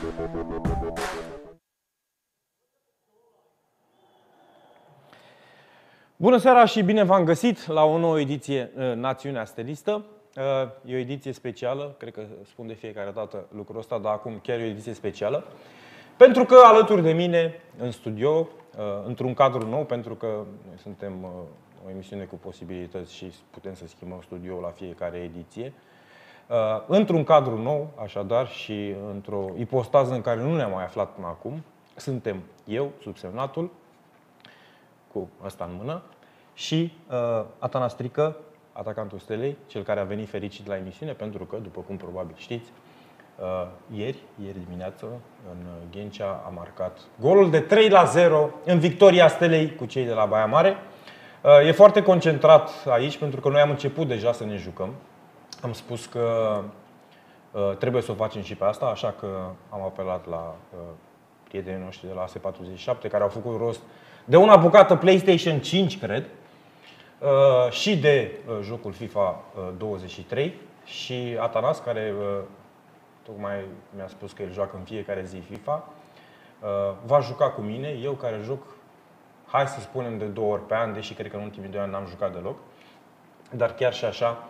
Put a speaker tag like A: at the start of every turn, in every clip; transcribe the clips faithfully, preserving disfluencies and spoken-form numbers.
A: Bună seara și bine v-am găsit la o nouă ediție Națiunea Stelistă. E o ediție specială, cred că spun de fiecare dată lucrul ăsta, dar acum chiar e o ediție specială. Pentru că alături de mine, în studio, într-un cadru nou, pentru că noi suntem o emisiune cu posibilități și putem să schimbăm studioul la fiecare ediție, într-un cadru nou, așadar, și într-o ipostază în care nu ne-am mai aflat până acum, suntem eu, subsemnatul, cu asta în mână, și uh, Atanas Strică, atacantul Stelei, cel care a venit fericit la emisiune, pentru că, după cum probabil știți, uh, ieri, ieri dimineață, în Ghencea a marcat golul de trei la zero în victoria Stelei cu cei de la Baia Mare. Uh, e foarte concentrat aici, pentru că noi am început deja să ne jucăm. Am spus că uh, trebuie să o facem și pe asta, așa că am apelat la uh, prietenii noștri de la A S patruzeci și șapte, care au făcut rost de una bucată PlayStation cinci, cred, și de jocul FIFA douăzeci și trei, și Atanas, care tocmai mi-a spus că el joacă în fiecare zi FIFA, va juca cu mine, eu care joc, hai să spunem, de două ori pe an, deși cred că în ultimii doi ani n-am jucat deloc, dar chiar și așa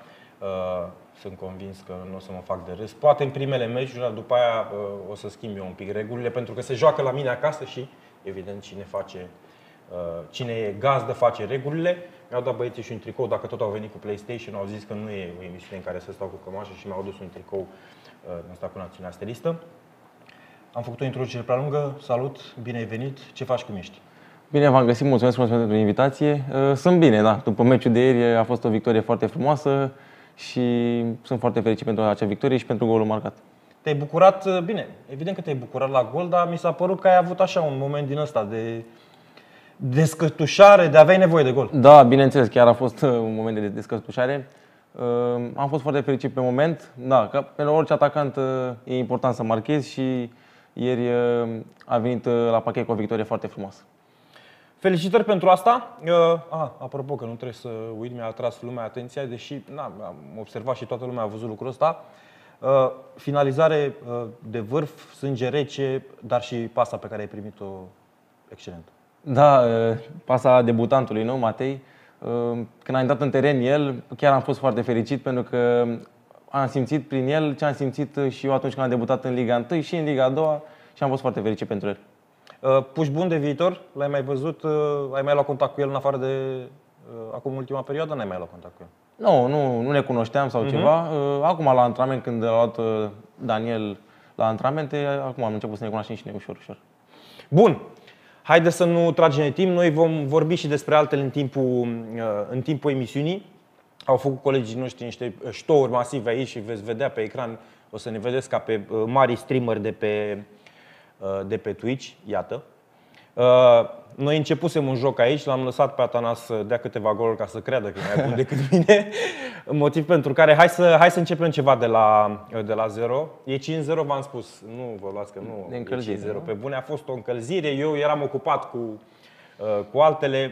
A: sunt convins că nu o să mă fac de râs. Poate în primele meciuri, dar după aia o să schimb eu un pic regulile, pentru că se joacă la mine acasă și, evident, cine face Cine e gazdă face regulile. Mi-au dat băieții și un tricou, dacă tot au venit cu PlayStation, au zis că nu e o emisiune în care să stau cu cămașă și mi-au dus un tricou în asta cu Națiunea Stelistă. Am făcut o introducere prea lungă. Salut, bine ai venit. Ce faci, cum ești?
B: Bine v-am găsit, mulțumesc frumos pentru invitație. Sunt bine, da. După meciul de ieri a fost o victorie foarte frumoasă și sunt foarte fericit pentru acea victorie și pentru golul marcat.
A: Te-ai bucurat, bine, evident că te-ai bucurat la gol, dar mi s-a părut că ai avut așa un moment din ăsta de descătușare, de aveai nevoie de gol.
B: Da, bineînțeles, chiar a fost un moment de descătușare. Am fost foarte fericit pe moment. Da, că pentru orice atacant e important să marchezi și ieri a venit la pachet cu o victorie foarte frumoasă.
A: Felicitări pentru asta. Ah, apropo că nu trebuie să uit, mi-a atras lumea atenția, deși na, am observat și toată lumea a văzut lucrul ăsta. Finalizare de vârf, sânge rece, dar și pasa pe care ai primit-o excelentă.
B: Da, pasa debutantului, nu, Matei. Când a intrat în teren el, chiar am fost foarte fericit, pentru că am simțit prin el ce am simțit și eu atunci când am debutat în Liga unu și în Liga a doua, și am fost foarte fericit pentru el.
A: Puși bun de viitor? L-ai mai văzut? Ai mai luat contact cu el în afară de acum ultima perioadă? N-ai mai luat contact cu el?
B: Nu, nu, nu ne cunoșteam sau uh-huh. ceva. Acum la antrenament, când a luat Daniel la antrenamente, acum am început să ne cunoaștem și noi ușor, ușor.
A: Bun. Haideți să nu tragem de timp. Noi vom vorbi și despre altele în timpul, în timpul emisiunii. Au făcut colegii noștri niște show-uri masive aici și veți vedea pe ecran, o să ne vedeți ca pe mari streameri de pe, de pe Twitch. Iată. Noi începusem un joc aici, l-am lăsat pe Atanas să dea câteva goluri ca să creadă că e mai bun decât mine. Motiv pentru care hai să, hai să începem ceva de la, de la zero. E cinci zero, v-am spus. Nu vă luați că nu e cinci zero. Pe bune, a fost o încălzire. Eu eram ocupat cu, cu altele.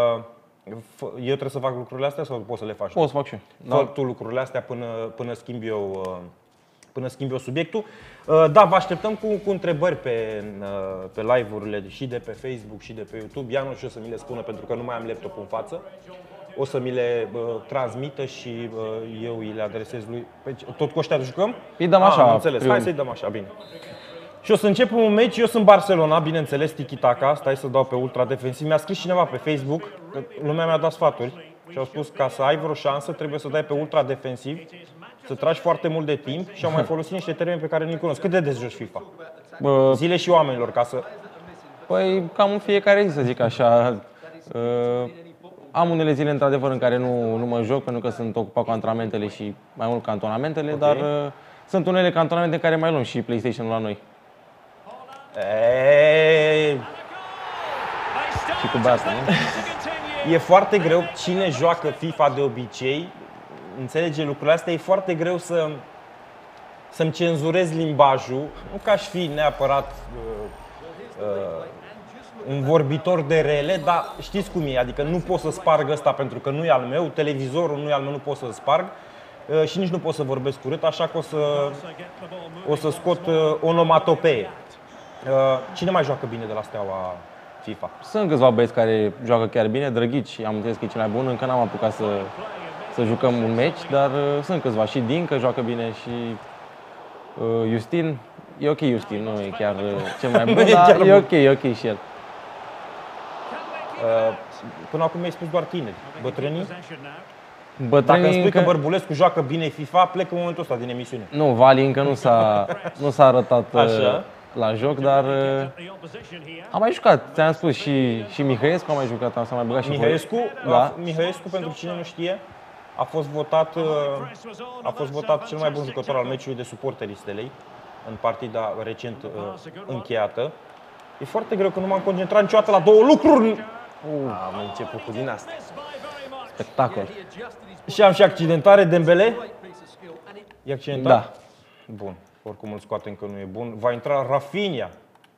A: Eu trebuie să fac lucrurile astea sau poți să le faci?
B: Poți să fac și eu.
A: Fă tu lucrurile astea până, până schimb eu... până schimb eu subiectul. Da, vă așteptăm cu, cu întrebări pe, pe live-urile și de pe Facebook și de pe YouTube. Ea nu știu să mi le spună, pentru că nu mai am laptopul în față. O să mi le uh, transmită și uh, eu îi le adresez lui. Tot cu ăștia jucăm?
B: Îi dăm așa.
A: Am înțeles. Hai să-i dăm așa, bine. Și o să începem un meci. Eu sunt Barcelona, bineînțeles, tiki-taka. Stai să dau pe ultra defensiv. Mi-a scris cineva pe Facebook, că lumea mi-a dat sfaturi și au spus ca să ai vreo șansă trebuie să dai pe ultra defensiv, să tragi foarte mult de timp și au mai folosit niște termeni pe care nu-i cunosc. Cât de des joci FIFA? Bă, zile și oamenilor ca să...
B: Păi cam în fiecare zi, să zic așa. Uh, am unele zile într-adevăr în care nu, nu mă joc, pentru că sunt ocupat cu antrenamentele și mai mult cantonamentele, okay. Dar uh, sunt unele cantonamente în care mai luăm și PlayStation-ul la noi.
A: Eee...
B: Și cu Barça, nu?
A: E foarte greu. Cine joacă FIFA de obicei înțelege lucrurile astea. E foarte greu să, să-mi cenzurez limbajul. Nu că aș fi neapărat uh, uh, un vorbitor de rele, dar știți cum e. Adică nu pot să sparg ăsta pentru că nu e al meu. Televizorul nu e al meu, nu pot să-l sparg. și nici nu pot să vorbesc urât, așa că o să, o să scot onomatopee. Cine mai joacă bine de la Steaua FIFA?
B: Sunt câțiva băieți care joacă chiar bine. Drăghici, am înțeles că e cel mai bun. Încă n-am apucat să, să jucăm un meci, dar uh, sunt câțiva. Și Dincă joacă bine și uh, Justin. E ok Justin, nu e chiar uh, cel mai bun, dar e ok, e ok și el.
A: Uh, până acum mi-ai spus doar tineri. Bătrânii?
B: Bătrânii
A: Dacă îmi spui
B: încă...
A: că Bărbulescu joacă bine FIFA, plec în momentul ăsta din emisiune.
B: Nu, Vali încă nu s-a, nu s-a arătat uh,
A: Așa.
B: la joc, dar uh, am mai jucat, ți-am spus, și, și Mihăiescu a mai jucat, am s-a mai băgat și
A: Mihăiescu,
B: da.
A: Mihăiescu, pentru cine nu știe, a fost votat, a fost votat cel mai bun jucător al meciului de suporterii Stelei în partida recent încheiată. E foarte greu că nu m-am concentrat niciodată la două lucruri. Uh, am început cu din asta.
B: Spectacol.
A: Și am și accidentare, Dembele. E accidentat?
B: Da.
A: Bun. Oricum îl scoatem că nu e bun. Va intra Rafinha.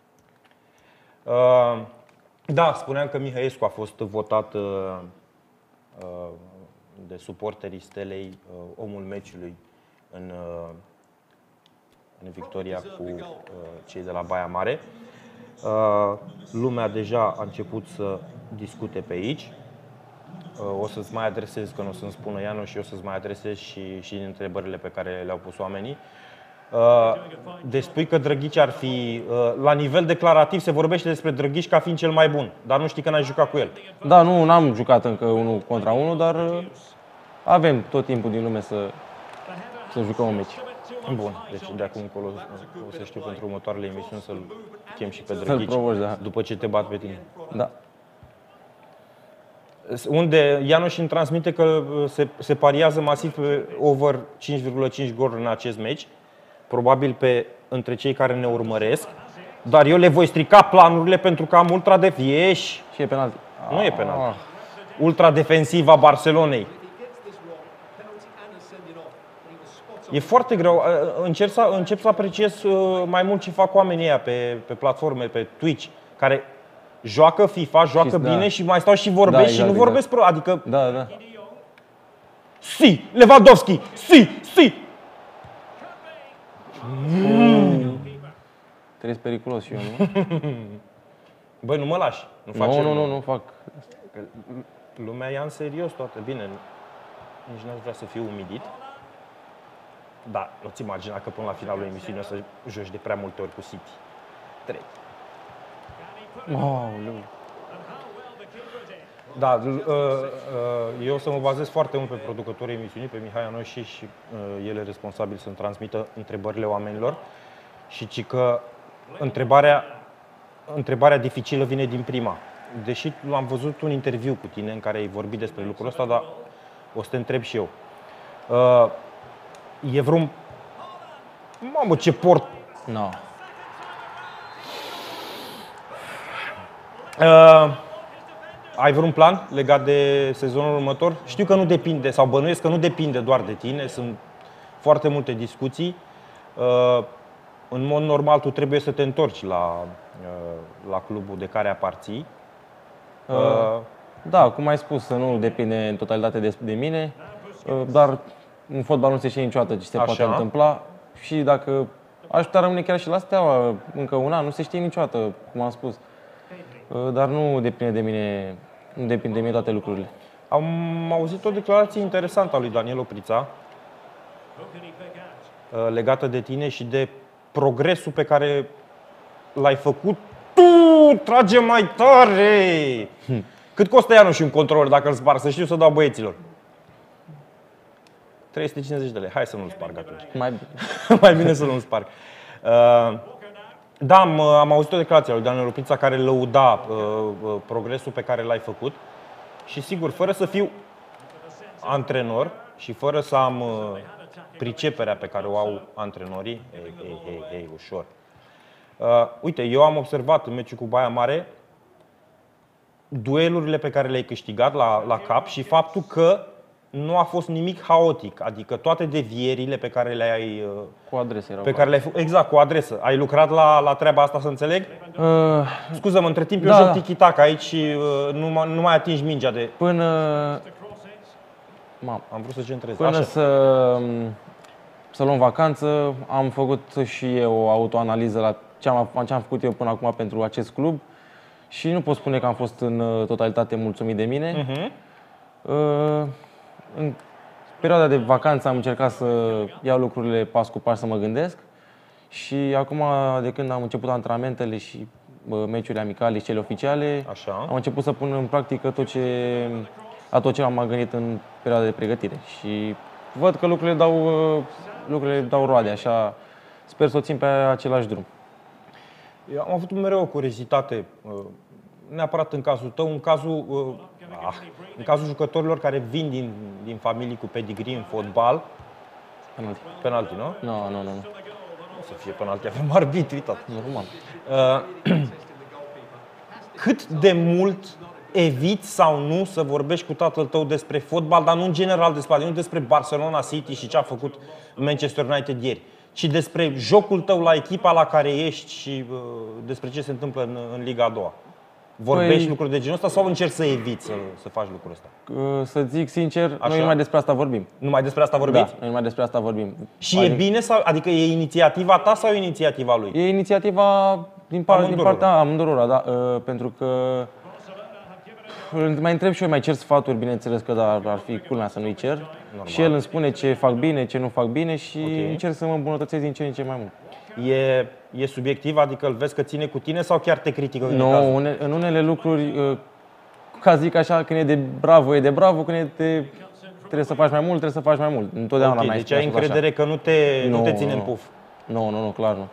A: Uh, da, spuneam că Mihăiescu a fost votat uh, uh, de suporterii Stelei uh, omul meciului în, uh, în victoria cu uh, cei de la Baia Mare. Uh, lumea deja a început să discute pe aici. Uh, o să-ți mai adresez, că nu o să-mi spună Ianu, și o să-ți mai adresez și, și întrebările pe care le-au pus oamenii. Uh, deci spui că Drăghici ar fi, uh, la nivel declarativ se vorbește despre Drăghici ca fiind cel mai bun, dar nu știi că n-ai jucat cu el.
B: Da, nu, n-am jucat încă unul contra unul, dar uh, avem tot timpul din lume să, să jucăm un meci.
A: Bun, deci de acum încolo o să știu pentru următoarele emisiuni să-l chem și pe
B: Să-l
A: Drăghici,
B: provoci, da.
A: după ce te bat pe tine.
B: Da.
A: Unde Ianoș îmi transmite că se, se pariază masiv pe over cinci virgulă cinci goluri în acest meci, probabil pe între cei care ne urmăresc, dar eu le voi strica planurile pentru că am ultra de fieși.
B: Și e penalti.
A: Nu e penalti. Ultra defensiva Barcelonei. E foarte greu. Încerc să, încep să apreciez mai mult ce fac oamenii ăia pe, pe platforme, pe Twitch, care joacă FIFA, joacă
B: și,
A: bine,
B: da.
A: și mai stau și vorbesc,
B: Da,
A: și
B: exact,
A: nu vorbesc pro. Adică,
B: Da, da.
A: si, Lewandowski, si, si.
B: Trebuie periculos și eu, nu?
A: Băi, nu mă lași. Nu, faci
B: Nu, nu, nu, nu fac.
A: Lumea ia în serios toată. Bine, nici n-aș vrea să fiu umidit. Da, nu-ți imagina că până la finalul emisiunii o să joci de prea multe ori cu City. Trei.
B: Aoleu.
A: Da, eu o să mă bazez foarte mult pe producătorii emisiunii, pe Mihai Anoși, și el e responsabil să-mi transmită întrebările oamenilor. Și ci că întrebarea, întrebarea dificilă vine din prima. Deși am văzut un interviu cu tine în care ai vorbit despre lucrul ăsta, dar o să te întreb și eu. E vreun... Mamă, ce port!
B: No.
A: Uh, ai vreun plan legat de sezonul următor? Știu că nu depinde, sau bănuiesc că nu depinde doar de tine, sunt foarte multe discuții. Uh, în mod normal tu trebuie să te întorci la, uh, la clubul de care aparții.
B: Uh, da, cum ai spus, să nu depinde în totalitate de, de mine, uh, dar în fotbal nu se știe niciodată ce se
A: Așa.
B: poate întâmpla și dacă aș putea rămâne chiar și la Steaua încă un an, nu se știe niciodată, cum am spus. Dar nu depinde de mine, nu depinde de mine toate lucrurile.
A: Am auzit o declarație interesantă a lui Daniel Oprița legată de tine și de progresul pe care l-ai făcut tu. Trage mai tare! Hm. Cât costă Ianu și un controller dacă îl sparg? Să știu să dau băieților. trei sute cincizeci de lei. Hai să nu-l sparg atunci.
B: Mai bine.
A: Mai bine să nu-l sparg. Uh, Da, am, am auzit o declarație a lui Daniel Oprița care lăuda uh, progresul pe care l-ai făcut. Și sigur, fără să fiu antrenor și fără să am uh, priceperea pe care o au antrenorii, ei, ei, ei, ei, ușor. Uh, uite, eu am observat în meciul cu Baia Mare duelurile pe care le-ai câștigat la, la cap și faptul că nu a fost nimic haotic, adică toate devierile pe care le-ai
B: cu adrese erau.
A: Pe care le-ai exact, cu adresă. Ai lucrat la, la treaba asta, să înțeleg?
B: Uh,
A: Scuză-mă, între timp eu
B: da,
A: joc
B: da.
A: tiki-taka aici și uh, nu, nu mai atingi mingea de...
B: Până, Mam.
A: Am vrut să centrez.
B: Până
A: Așa.
B: să, să luăm vacanță, am făcut și eu o autoanaliză la ce am, ce am făcut eu până acum pentru acest club și nu pot spune că am fost în totalitate mulțumit de mine.
A: Uh-huh.
B: În perioada de vacanță am încercat să iau lucrurile pas cu pas, să mă gândesc și acum, de când am început antrenamentele și meciurile amicale și cele oficiale,
A: Așa.
B: am început să pun în practică tot ce, la tot ce am gândit în perioada de pregătire și văd că lucrurile dau, lucrurile dau roade, așa sper să o țin pe același drum.
A: Eu am avut mereu o curiozitate, neapărat în cazul tău, în cazul, ah, în cazul jucătorilor care vin din, din familii cu pedigree în fotbal.
B: Penalti.
A: Penalti, nu?
B: Nu, nu, nu.
A: O să fie penalti, avem arbitri, tot.
B: Normal.
A: Uh, cât de mult eviți sau nu să vorbești cu tatăl tău despre fotbal, dar nu în general despre, nu despre Barcelona City și ce a făcut Manchester United ieri, ci despre jocul tău la echipa la care ești și uh, despre ce se întâmplă în, în Liga a doua? Vorbești
B: Păi,
A: lucruri de genul ăsta sau încerci să eviți să, să faci lucrul ăsta?
B: Să zic sincer,
A: Așa?
B: noi numai despre asta vorbim.
A: Numai despre asta vorbiți?
B: Da, noi numai despre asta vorbim.
A: Și
B: adică,
A: e bine sau, adică e inițiativa ta sau e inițiativa lui?
B: E inițiativa din, par, din partea amândurora, da, uh, pentru că mai întreb și eu, mai cer sfaturi, bineînțeles că da, ar fi culmea să nu-i cer. Normal. Și el îmi spune ce fac bine, ce nu fac bine și okay. încerc să mă îmbunătățesc din ce în ce mai mult.
A: E, e subiectiv, adică îl vezi că ține cu tine sau chiar te critică?
B: Nu, no, une, în unele lucruri, ca zic așa, când e de bravo, e de bravo, când e de trebuie să faci mai mult, trebuie să faci mai mult. Întotdeauna
A: okay,
B: mai
A: deci ai încredere așa. Că nu te,
B: no,
A: nu te ține
B: no.
A: în puf?
B: Nu, nu, nu, clar nu.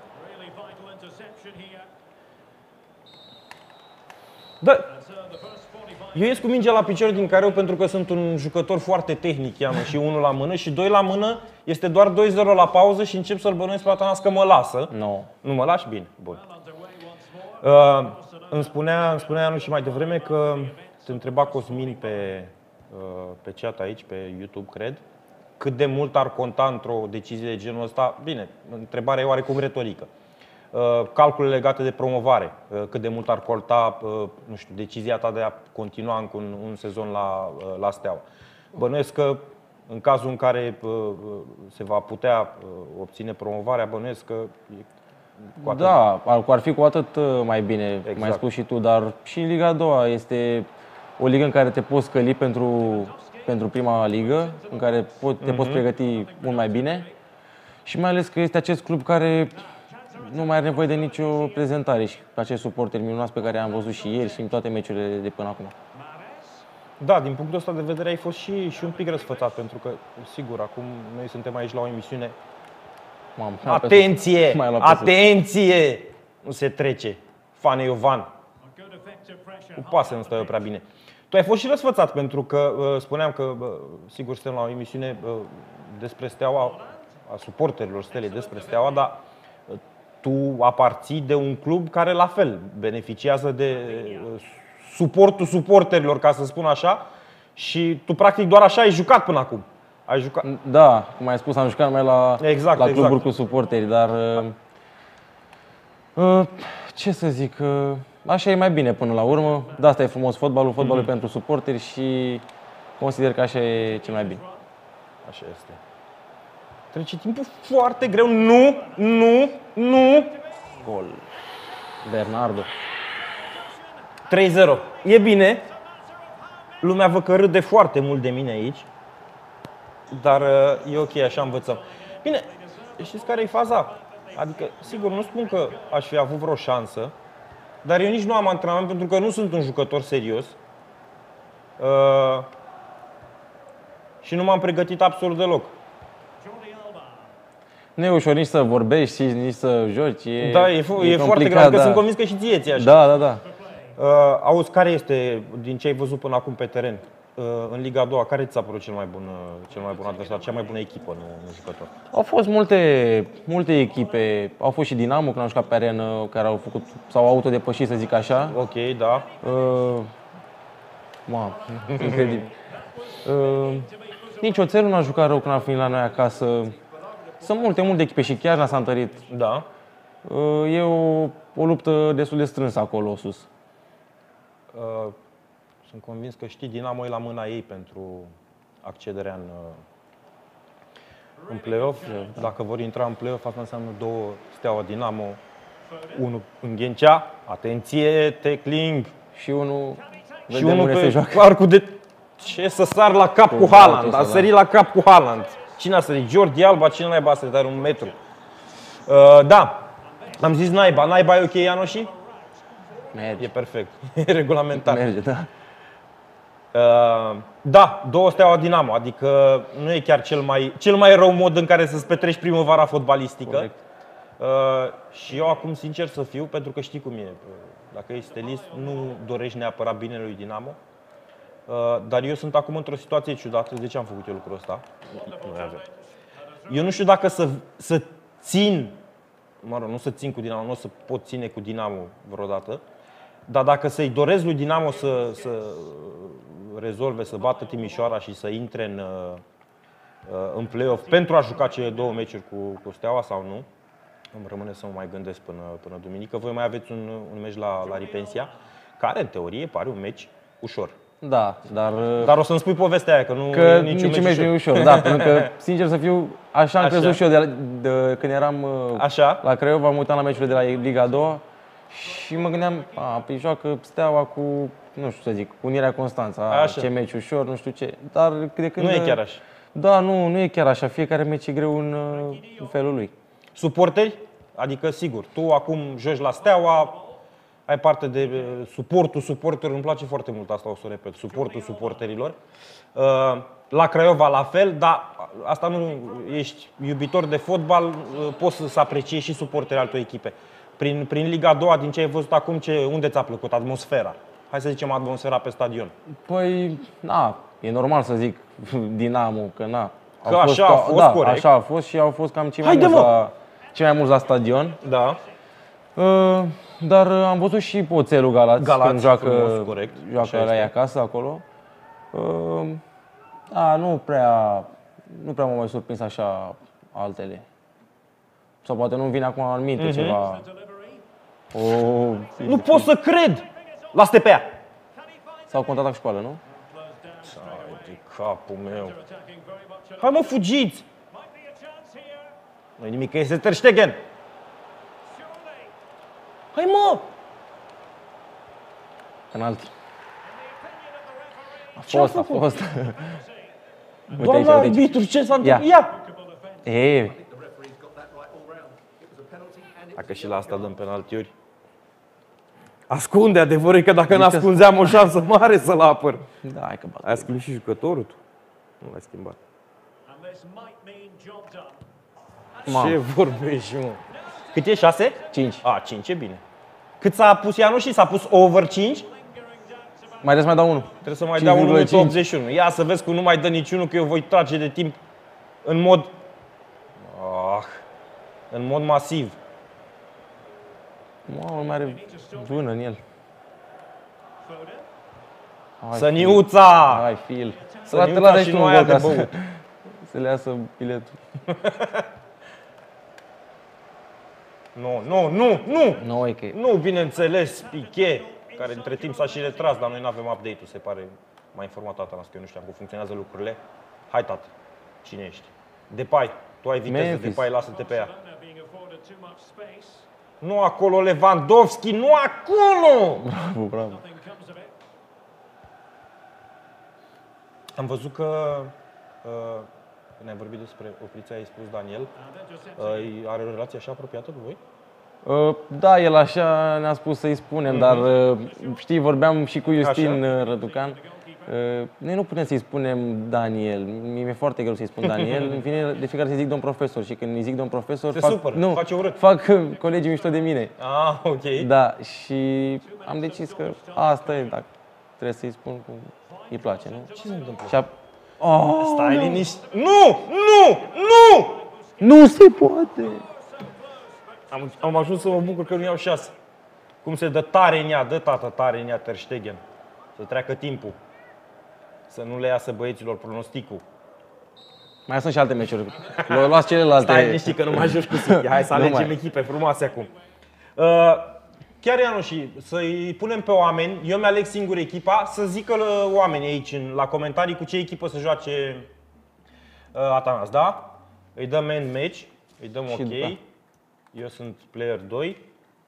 A: Da. Eu ies cu mingea la picior din careu pentru că sunt un jucător foarte tehnic, i-am și unul la mână și doi la mână, este doar doi zero la pauză și încep să-l bănuiesc pe Atanas că mă lasă.
B: No.
A: Nu mă lași? Bine, bun. Uh, îmi spunea, îmi spunea anul și mai devreme că te întreba Cosmin pe, uh, pe chat aici, pe YouTube, cred, cât de mult ar conta într-o decizie de genul ăsta. Bine, întrebarea e oarecum retorică. Calcule legate de promovare, cât de mult ar conta, nu știu, decizia ta de a continua încă un, un sezon la, la Steaua. Bănuiesc că în cazul în care se va putea obține promovarea, bănuiesc că
B: cu atât... Da, ar fi cu atât mai bine, exact. Mai spus și tu, dar și Liga a doua este o ligă în care te poți scăli pentru, pentru prima ligă, în care te mm-hmm. poți pregăti mult mai bine și mai ales că este acest club care nu mai are nevoie de nicio prezentare și acest suporteri minunați pe care am văzut și ieri și în toate meciurile de până acum.
A: Da, din punctul ăsta de vedere ai fost și, și un pic răsfățat, pentru că, sigur, acum noi suntem aici la o emisiune.
B: Mam,
A: atenție! Atenție! Nu se trece. Fane Iovan. Cu pasă nu stă prea bine. Tu ai fost și răsfățat, pentru că spuneam că, sigur, suntem la o emisiune despre Steaua, a suporterilor Stelei despre Steaua, dar tu aparții de un club care la fel beneficiază de suportul suporterilor, ca să spun așa, și tu practic doar așa ai jucat până acum. Ai jucat.
B: Da, cum ai spus, am jucat numai la,
A: exact,
B: la cluburi
A: exact.
B: cu suporteri, dar uh, ce să zic, uh, așa e mai bine până la urmă. De asta e frumos fotbalul, fotbalul mm-hmm. pentru suporteri și consider că așa e cel mai bine.
A: Așa este. Trece timpul foarte greu. Nu, nu, nu.
B: Gol. Bernardo.
A: trei zero. E bine. Lumea vă că râde foarte mult de mine aici. Dar e ok, așa învățăm. Bine, știți care e faza? Adică, sigur, nu spun că aș fi avut vreo șansă, dar eu nici nu am antrenament pentru că nu sunt un jucător serios. Uh, și nu m-am pregătit absolut deloc.
B: Nu e ușor nici să vorbești, nici să joci. E,
A: da, e, e, e foarte greu, că da. Sunt convins că și ție ți așa.
B: Da, da, da.
A: Uh, auzi, care este, din ce ai văzut până acum pe teren, uh, în Liga a doua, care ți s-a părut cel mai bun, uh, cel mai bun adversar, cea mai bună echipă, nu, nu jucător?
B: Au fost multe, multe echipe, au fost și Dinamo, când au jucat pe arenă, care au făcut, s-au autodepășit, să zic așa.
A: Ok, da.
B: Uh, Mamă, incredibil. Uh, nici Oțelul n-a jucat rău când a venit la noi acasă. Sunt multe, multe echipe și chiar s-a întărit.
A: Da.
B: E o, o luptă destul de strânsă acolo sus.
A: Sunt convins că știi, Dinamo e la mâna ei pentru accederea în, în play-off. Dacă vor intra în play-off, asta înseamnă două Steaua Dinamo, unul în Ghencea, atenție, tackling,
B: Și unul
A: și unul pe arcul de... Ce să sar la cap cu, cu Haaland, a sărit la cap cu Haaland. Cine a sărit? Jordi Alba, cine naiba a sărit? Are un metru. Uh, da, am zis naiba. Naiba e ok, Ianoși?
B: Merge.
A: E perfect, e regulamentar.
B: Merge, da.
A: Uh, da, două Steaua Dinamo, adică nu e chiar cel mai, cel mai rău mod în care să-ți petreci primăvara fotbalistică. Uh, și eu acum, sincer să fiu, pentru că știi cum e, dacă ești stelist, nu dorești neapărat binele lui Dinamo. Uh, dar eu sunt acum într-o situație ciudată. De ce am făcut eu lucrul ăsta? Eu nu știu dacă să, să țin, mă rog, nu să țin cu Dinamo, nu o să pot ține cu Dinamo vreodată. Dar dacă să-i doresc lui Dinamo să, să rezolve, să bată Timișoara și să intre în, în play-off pentru a juca cele două meciuri cu, cu Steaua sau nu, îmi rămâne să mă mai gândesc până, până duminică. Voi mai aveți un, un meci la, la Ripensia, care în teorie pare un meci ușor.
B: Da, dar...
A: Dar o să-mi spui povestea aia, că nu
B: că
A: e niciun
B: niciun
A: meci
B: meci nu e
A: ușor.
B: ușor. Da, pentru că, sincer să fiu, așa am
A: Așa.
B: crezut și eu de, la, de când eram
A: Așa?
B: la Craiova, am uitat la meciurile de la Liga a doua și mă gândeam, a, păi joacă Steaua cu, nu știu să zic, cu Unirea Constanța,
A: Așa.
B: ce meci ușor, nu știu ce. Dar de când...
A: Nu e chiar așa.
B: Da, nu, nu e chiar așa. Fiecare meci e greu în, în felul lui.
A: Suporteri? Adică, sigur, tu acum joci la Steaua, ai parte de suportul suporterilor, îmi place foarte mult asta, o să o repet, suportul suporterilor. La Craiova la fel, dar asta nu, ești iubitor de fotbal, poți să apreciezi și suporterii altor echipe. Prin, prin Liga a doua, din ce ai văzut acum, ce, unde ți-a plăcut? Atmosfera. Hai să zicem atmosfera pe stadion.
B: Păi, na, e normal să zic Dinamo, că na.
A: Că așa a fost,
B: da,
A: corect.
B: așa a fost și au fost cam cei mai,
A: Haide,
B: mulți
A: mă!
B: la, cei mai mulți la stadion.
A: Da.
B: Uh, dar am văzut și Poțelul Galați,
A: Galați,
B: când joacă,
A: frumos, corect. Așa
B: joacă la
A: este.
B: ei acasă, acolo. Uh, da, nu prea, nu prea m-au mai surprins așa altele. Sau poate nu-mi vine acum în minte
A: Mhm.
B: ceva. O,
A: Nu pot să cred! La Stepea!
B: sau contraatac școală, nu?
A: Hai de capul meu. Hai mă, fugiți! Nu-i nimic, că este Ter Stegen. Hai mă!
B: Penalti. A
A: Ce a
B: fost, a
A: făcut?
B: fost. Uite
A: Doamna
B: aici, uite aici.
A: arbitru, ce s-a întâmplat? Ia!
B: E,
A: Dacă și la asta dăm penaltiuri. Ascunde, adevărul e că dacă
B: Deci
A: n-ascunzeam o șansă mare să-l apăr.
B: da, hai că bat.
A: Ai schimbat și jucătorul tu? Nu l-ai schimbat.
B: Mamă.
A: Ce vorbești, mă? Cât e? șase?
B: cinci.
A: A, cinci e bine. Cât s-a pus Ianoși? S-a pus over cinci?
B: Mai trebuie să mai dau unul.
A: Trebuie să mai dea
B: cinci virgulă
A: unu virgulă
B: cinci.
A: optzeci și unu. Ia să vezi cum nu mai dă niciunul, că eu voi trage de timp în mod... Ah, în mod masiv.
B: Mamă, mai are vână în el. Hai,
A: Săniuța!
B: Hai, fil. Să
A: Săniuța
B: la
A: și
B: și
A: nu
B: nu
A: aia
B: gol
A: de
B: ca să,
A: băut.
B: să le iasă biletul.
A: Nu, nu, nu, nu!
B: Nu, e că
A: Nu, bineînțeles, Piqué, care între timp s-a și retras, dar noi nu avem update-ul, se pare. M-a informat tata, că eu nu știam cum funcționează lucrurile. Hai, tată, cine ești? Depay, tu ai viteză,
B: Memphis.
A: Depay, lasă-te pe ea. Nu acolo, Lewandowski, nu acolo!
B: bravo, bravo.
A: Am văzut că, uh, când ai vorbit despre Oprița, ai spus Daniel, uh, are o relație așa apropiată cu voi?
B: Uh, Da, el așa ne-a spus să-i spunem, dar uh, știi, vorbeam și cu Justin
A: Așa.
B: uh, Răducan. Uh, Noi nu putem să-i spunem Daniel, mi-e foarte greu să-i spun Daniel. În fine, de fiecare să-i zic domn profesor și când îi zic domn profesor,
A: Se
B: fac,
A: supără,
B: nu,
A: face urât.
B: fac uh, colegii mișto de mine.
A: Ah, ok.
B: Da, și am decis că asta e, dacă trebuie să-i spun cum îi place, nu?
A: Ce se întâmplă?
B: Și a... Oh,
A: Stai liniștit. Nu! Nu! Nu!
B: nu se poate!
A: Am, am ajuns să mă bucur că nu iau șase. Cum se dă tare în ea, dă tată tare în ea Ter Stegen. Să treacă timpul. Să nu le iasă băieților pronosticul.
B: Mai sunt și alte meciuri. Lu- Luați celelalte.
A: Stai liniștit că nu mai joci cu City. Hai să
B: Nu
A: alegem
B: mai.
A: echipe frumoase acum. Uh, chiar Ianoși, să-i punem pe oameni, eu mi-aleg singur echipa, să zică oamenii aici în, la comentarii cu ce echipă să joace uh, Atanas, da? Îi dăm end match, îi dăm ok, da. Eu sunt player doi.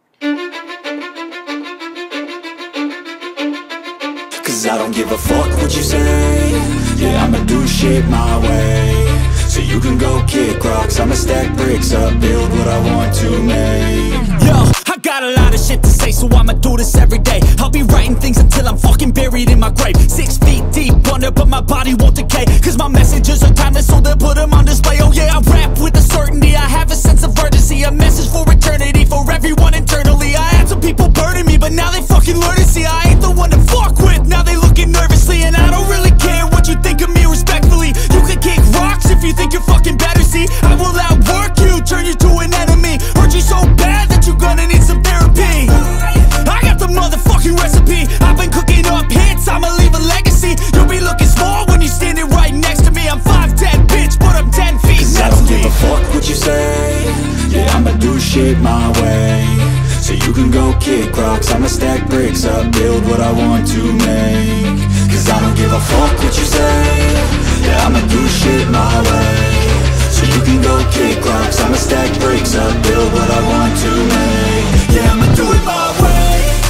C: Cause I don't give a fuck what you say. Yeah, I'ma do shit my way. So you can go kick rocks, I'ma stack bricks up, build what I want to make. Yo, I got a lot of shit to say, so I'ma do this every day. I'll be writing things until I'm fucking buried in my grave. Six feet deep under, but my body won't decay. Cause my messages are timeless, so they'll put them on display. Oh yeah, I rap with a certainty, I have a sense of urgency. A message for eternity, for everyone internally. I had some people burning me, but now they fucking learn to see I ain't the one to fuck with. Now they looking nervously, and I don't really care what you think of me respectfully. You can kick rocks if you think you're fucking better, see. I will outwork you, turn you to an enemy. Hurt you so bad that you're gonna need some therapy. I got the motherfucking recipe. I've been cooking up hits, I'ma leave a legacy. You'll be looking small when you're standing right next to me. I'm five ten, bitch, but I'm ten feet next to me. I don't give a fuck what you say. Yeah, I'ma do shit my way. So you can go kick rocks, I'ma stack bricks up, build what I want to make. Cause I don't give a fuck what you say. Yeah, I'ma do shit my way. So you can go kick rocks, I'ma stack bricks up, build what I want to make. Yeah, I'ma do it my way.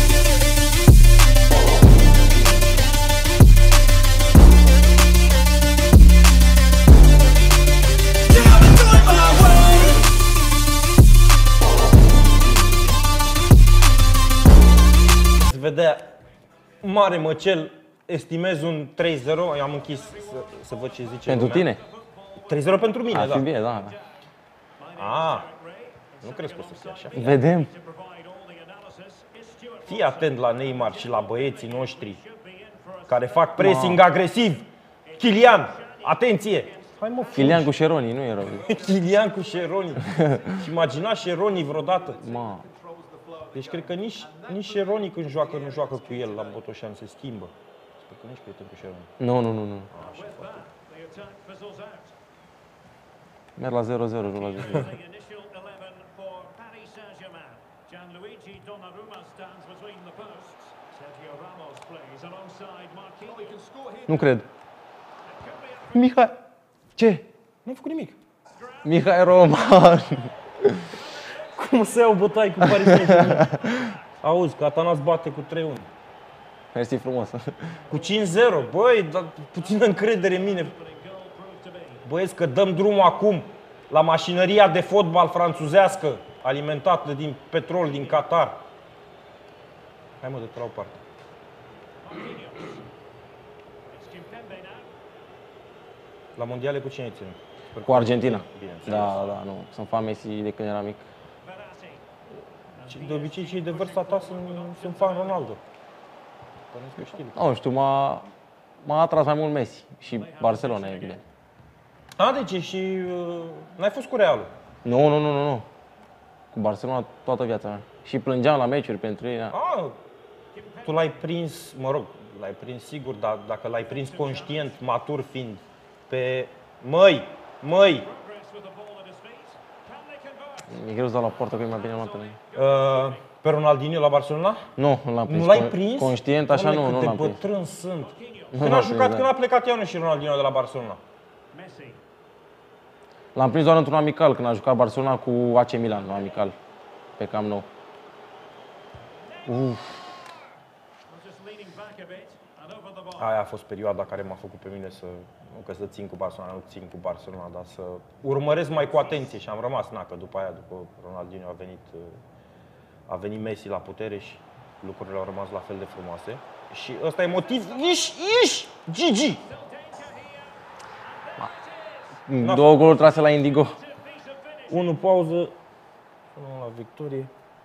C: Yeah, I'ma do it my way.
A: Se vedea mare măcel, estimez un trei zero, i-am închis să, să văd ce zice
B: Pentru
A: lumea.
B: tine?
A: trei zero pentru mine,
B: Ar
A: da.
B: fi bine, da.
A: Ah, nu crezi că o să fie așa.
B: Vedem.
A: Fii atent la Neymar și la băieții noștri care fac pressing agresiv. Kylian, atenție! Hai mă,
B: Kylian cu Șeroni, nu erau.
A: Kylian cu Șeroni. Și imagina Șeroni vreodată.
B: Ma.
A: Deci cred că nici, nici Șeroni când joacă, nu joacă cu el la Botoșan, se schimbă. Sper că nici prieten cu Șeroni.
B: Nu, nu, nu, nu. Merg la zero zero, nu la zero. Nu cred. Mihai. Ce?
A: Nu-am făcut nimic.
B: Mihai Roman.
A: Cum să iau bătaie cu Paris Saint-Germain? Auzi, că Atanas bate cu trei unu.
B: Mersi frumos.
A: Cu cinci zero. Băi, dar puțină încredere în mine. Băieți, că dăm drumul acum la mașinăria de fotbal franțuzească, alimentată din petrol din Qatar. Hai mă, de-te la o parte. La mondiale cu cine ai ținut?
B: Cu Argentina.
A: Bineînțeles.
B: Da, da, nu. Sunt fan Messi de când eram mic.
A: De obicei cei de vârsta ta sunt, sunt fan Ronaldo. Păi că știi.
B: Nu știu, m-a, m-a atras mai mult Messi și Barcelona, evident.
A: A, deci și uh, n-ai fost cu Realul?
B: Nu, nu, nu, nu, nu. Cu Barcelona toată viața mea. Și plângeam la meciuri pentru ei. Da.
A: A, tu l-ai prins, mă rog, l-ai prins sigur, dar dacă l-ai prins conștient, matur fiind, pe măi, măi,
B: E greu să dau la poartă că e mai bine luat pe mine.
A: uh, pe Ronaldinho la Barcelona?
B: Nu, nu l-am prins.
A: Nu l-ai prins?
B: Conștient, așa
A: Doamne,
B: nu, nu
A: cât
B: l-am
A: de
B: prins.
A: bătrân sunt.
B: Nu
A: Când
B: l-am
A: a
B: prins,
A: jucat,
B: da.
A: când a plecat Ianu și Ronaldinho de la Barcelona?
B: L-am prins doar într-un amical, când a jucat Barcelona cu A C Milan, un amical, pe Camp Nou. Uf.
A: Aia a fost perioada care m-a făcut pe mine să, nu că să țin cu Barcelona, nu țin cu Barcelona, dar să urmăresc mai cu atenție și am rămas, na, că după aia, după Ronaldinho a venit, a venit Messi la putere și lucrurile au rămas la fel de frumoase. Și ăsta e motiv, iși, iși, Gigi!
B: Două goluri trase la Indigo.
A: Unu pauză, unu la victorie.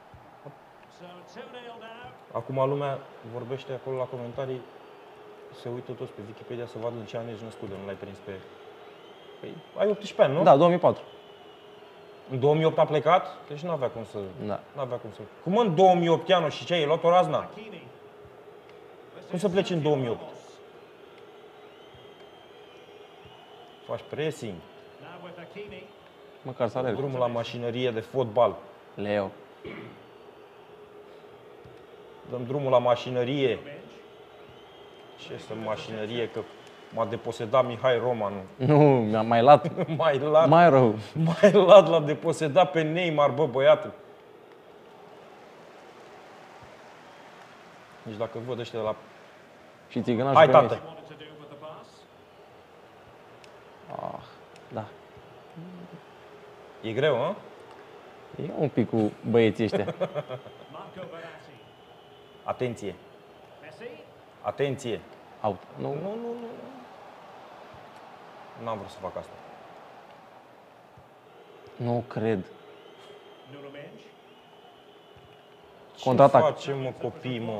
A: Acum lumea vorbește acolo la comentarii, se uită toți pe Wikipedia să vadă în ce an ești născut, de nu l-ai prins pe... Păi, ai optsprezece ani, nu?
B: Da, două mii patru.
A: În două mii opt a plecat, deci nu avea cum să...
B: Da.
A: N-avea cum să... Cum în două mii opt Ianu și ce, ai luat o razna? Cum să pleci în două mii opt? Faci pressing,
B: Măcar să alerg.
A: drumul la mașinărie de fotbal.
B: Leo.
A: Dăm drumul la mașinărie. Ce să mașinărie, că m-a deposedat Mihai Romanu.
B: Nu, mi-a mai luat.
A: Mai lat,
B: Mai rău.
A: mai lat l-a deposedat pe Neymar, bă, băiatul. Nici dacă văd ăștia de la...
B: Și țigănașul
A: Hai,
B: pe
A: tată!
B: Messi. Ah, da.
A: E greu, hă?
B: E un pic cu băieții ăștia.
A: Atenție! Atenție!
B: Out. Nu,
A: Nu, nu, nu. N-am vrut să fac asta.
B: nu cred.
A: Ce
B: Contraatac.
A: facem, mă, copii, mă?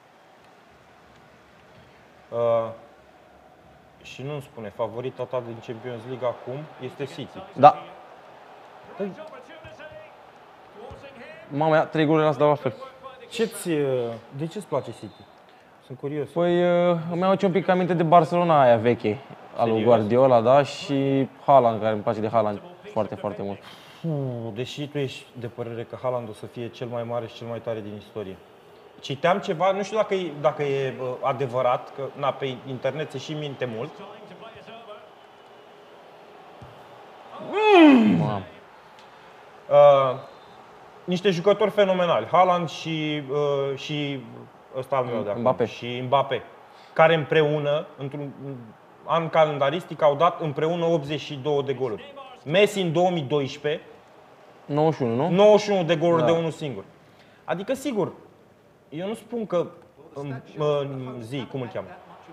A: Uh, și nu-mi spune, favorita ta din Champions League acum este City.
B: Da.
A: Păi,
B: Mama mea, trei goluri la asta la fel.
A: ce-ți, uh, de ce-ți place City? Sunt curios.
B: Păi uh, îmi aduce un pic aminte de Barcelona aia veche, al lui
A: Serios?
B: Guardiola, da, și Haaland, care îmi place de Haaland foarte, foarte mult.
A: Puh, deși tu ești de părere că Haaland o să fie cel mai mare și cel mai tare din istorie. Citeam ceva, nu știu dacă e, dacă e uh, adevărat, că na, pe internet se și minte mult.
B: Mamă.
A: Uh, niște jucători fenomenali, Haaland și, uh, și ăsta al meu de acum,
B: Mbappé.
A: și Mbappé, care împreună, într-un an calendaristic, au dat împreună optzeci și două de goluri. Messi în două mii doisprezece,
B: nouăzeci și unu, nu?
A: nouăzeci și unu de goluri
B: Da.
A: de unul singur. Adică, sigur, eu nu spun că în, în zi, cum îl cheamă?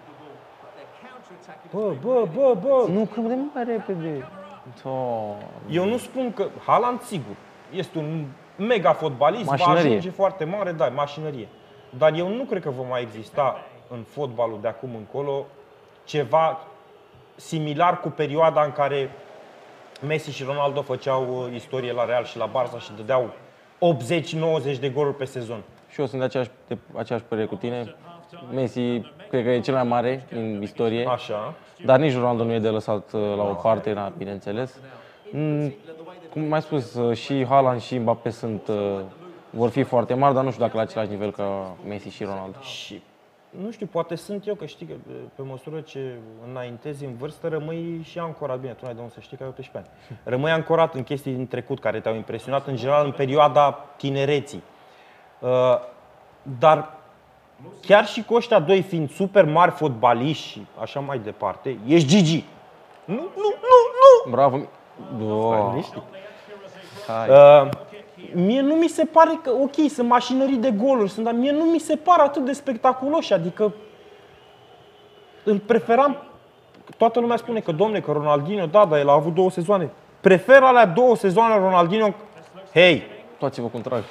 A: Bă, bă, bă, bă,
B: Nu, că de mai repede. Oh.
A: eu nu spun că Haaland, sigur, este un mega fotbalist, va
B: Mașinărie.
A: ajunge foarte mare, da, mașinărie. Dar eu nu cred că va mai exista în fotbalul de acum încolo ceva similar cu perioada în care Messi și Ronaldo făceau uh, istorie la Real și la Barça și dădeau optzeci nouăzeci de goluri pe sezon.
B: Și eu sunt de aceeași, de aceeași părere cu tine. Messi, cred că e cel mai mare din istorie.
A: Așa.
B: Dar nici Ronaldo nu e de lăsat uh, la o parte, na, bineînțeles. Mm, cum mai spus, uh, și Haaland și Mbappé sunt, uh, vor fi foarte mari, dar nu știu dacă la același nivel ca Messi și Ronaldo.
A: Și nu știu, poate sunt eu, că știi că pe măsură ce înaintezi în vârstă, rămâi și ancorat. Bine, tu n-ai de unde să știi că ai optsprezece ani. Rămâi ancorat în chestii din trecut care te-au impresionat, în general, în perioada tinereții. Uh, dar chiar și cu ăștia doi fiind super mari fotbaliști și așa mai departe, ești Gigi. Nu, nu, nu, nu!
B: Bravo! Oh. Hai.
A: Uh, mie nu mi se pare că, ok, sunt mașinării de goluri, sunt, dar mie nu mi se pare atât de spectaculoși, adică îl preferam, toată lumea spune că, domne, că Ronaldinho, da, dar el a avut două sezoane. Prefer alea două sezoane Ronaldinho, hei!
B: Toați-vă cum trag.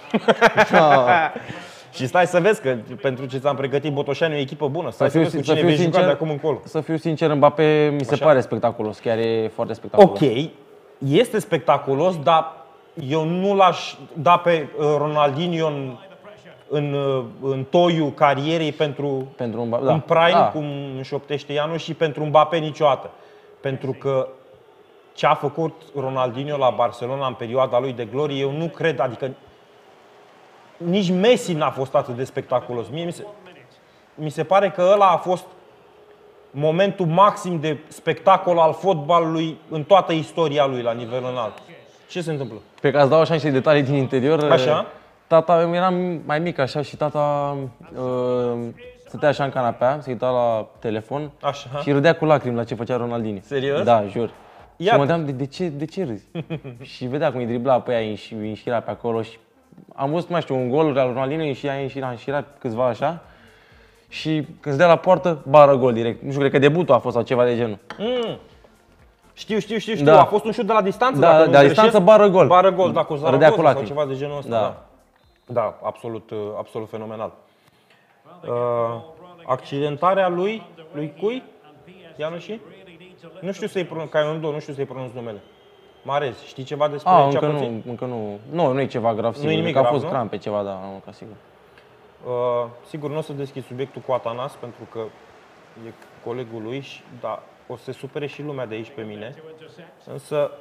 A: Și stai să vezi că pentru ce ți-am pregătit Botoșani e o echipă bună, stai să,
B: fiu-
A: vezi cu
B: să
A: cine
B: fiu
A: vei juca
B: sincer-
A: de acum încolo.
B: Să fiu sincer, Mbappé mi se
A: Așa?
B: pare spectaculos, chiar e foarte spectaculos.
A: Ok, este spectaculos, dar eu nu l-aș da pe uh, Ronaldinho în, în, uh, în toiul carierei pentru
B: Pentru un, da.
A: în prime,
B: Da.
A: cum își optește Ianu, și pentru Mbappé niciodată. Pentru că ce a făcut Ronaldinho la Barcelona în perioada lui de glorie, eu nu cred, adică nici Messi n-a fost atât de spectaculos. Mie mi se, mi se pare că ăla a fost momentul maxim de spectacol al fotbalului în toată istoria lui la nivel înalt. Ce se întâmplă?
B: Pe ca să dau așa niște detalii din interior.
A: Așa?
B: Tata, eram mai mic așa și tata uh, stătea așa în canapea, se uita la telefon
A: Așa.
B: și râdea cu lacrimi la ce făcea Ronaldinho.
A: Serios?
B: Da, jur.
A: Iată.
B: Și mă gândeam, de, de, ce, de ce râzi? Și vedea cum îi dribla pe ea și îi înșira pe acolo și am văzut, mai știu, un gol al Ronaldinho și ea îi înșira, înșira câțiva așa. Și când se dea la poartă, bară gol direct. Nu știu, cred că debutul a fost sau ceva de genul.
A: Mm. Știu, știu, știu, știu.
B: Da.
A: A fost un șut de la distanță?
B: Da,
A: dacă
B: de
A: nu
B: la
A: greșesc.
B: distanță, bară gol.
A: Bară gol, dacă o
B: Râdea cu
A: Zaragoza sau
B: lacrimi.
A: ceva de genul ăsta.
B: Da.
A: Da, da absolut, absolut fenomenal. Uh, accidentarea lui, lui cui? Ianuși? Nu știu să-i pronunț, Caiondo, nu știu să-i pronunț numele. Marez, știi ceva despre
B: A,
A: ce a
B: încă
A: pățit?
B: nu, încă nu. Nu, nu e ceva grav, sigur.
A: nimic
B: Că a
A: grav,
B: fost
A: nu?
B: crampe ceva, da, nu, ca sigur.
A: Uh, sigur, nu o să deschid subiectul cu Atanas, pentru că e colegul lui, și, dar o să se supere și lumea de aici pe mine. Însă,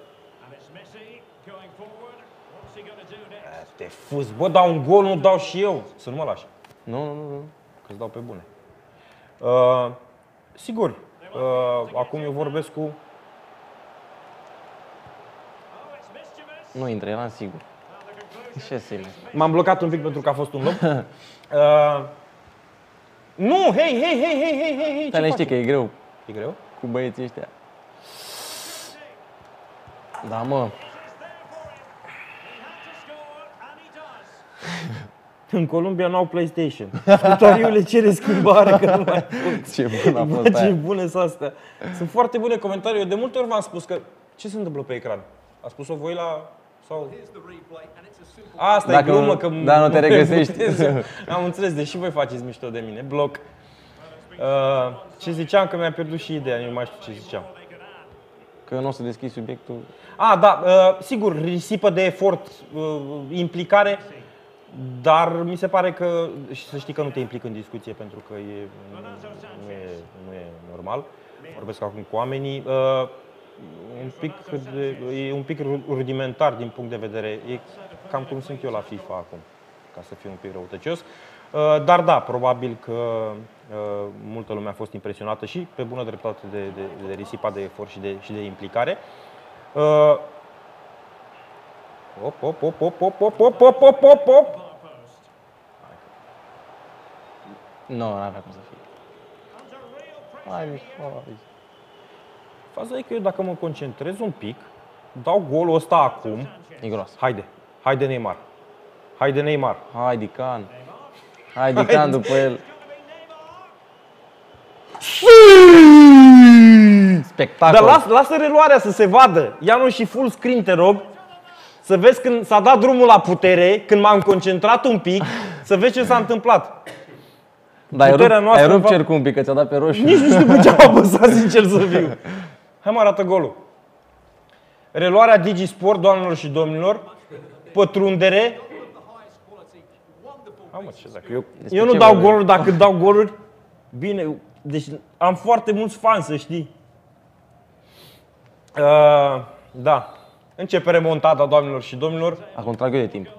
A: te fuz, bă, dau un gol, nu dau și eu. Să nu mă lași.
B: Nu, nu, nu.
A: Că-ți dau pe bune. Uh, sigur, uh, acum eu vorbesc cu...
B: Nu intră, eram sigur. Ce semne?
A: M-am blocat un pic pentru că a fost un loc. Uh, nu, hei, hei, hei, hei, hei, hei, hei,
B: Dar ne știi că e greu
A: E greu?
B: cu băieții ăștia. Da, mă.
A: În Columbia n-au PlayStation. Scritoriul le cere schimbare, că nu mai pot.
B: Ce bun a
A: Bă,
B: fost
A: ce
B: aia.
A: bune sunt astea. Sunt foarte bune comentarii. Eu de multe ori v-am spus că... Ce se întâmplă pe ecran? A spus-o voi la... Sau... A, asta
B: Dacă
A: e glumă,
B: nu-
A: că...
B: da, nu te regăsești.
A: Am înțeles, deși voi faceți mișto de mine. Bloc. Uh, ce ziceam? Că mi-a pierdut și ideea, nu mai știu ce ziceam.
B: Că nu o să deschizi subiectul.
A: A, da, uh, sigur, risipă de efort, uh, implicare, dar mi se pare că, și să știi că nu te implic în discuție pentru că e, nu, e, nu e normal, vorbesc acum cu oamenii, uh, un pic de, e un pic rudimentar din punct de vedere, e cam cum sunt eu la FIFA acum, ca să fiu un pic răutăcios. Uh, dar da, probabil că uh, multă lume a fost impresionată și pe bună dreptate de, de, de risipa de efort și de, și de implicare. Uh, Op, op, op, op, op, op, op, op, op, op, op.
B: Nu, nu avea cum să fie. Hai, hai.
A: Faza e că eu dacă mă concentrez un pic, dau golul ăsta acum.
B: E gros.
A: Haide, haide Neymar. Haide Neymar.
B: Hai, Dican. Hai, Dican după el. Spectacol.
A: Dar las, lasă reluarea să se vadă. Ia-nu și full screen, te rog. Să vezi când s-a dat drumul la putere, când m-am concentrat un pic, să vezi ce s-a întâmplat.
B: Dar ai
A: puterea
B: rupt,
A: noastră
B: ai rupt
A: va-
B: cercul un pic, că ți-a dat pe roșu.
A: Nici nu știu pe ce am apăsat, sincer să fiu. Hai mă, arată golul. Reluarea DigiSport, doamnelor și domnilor. Pătrundere. Hai mă, ce dacă eu, eu nu
B: ce
A: dau
B: vorbim?
A: goluri, dacă dau goluri, bine, deci am foarte mulți fani, să știi. Uh, da. Începe remontada, doamnelor și domnilor.
B: Acum trag eu de timp.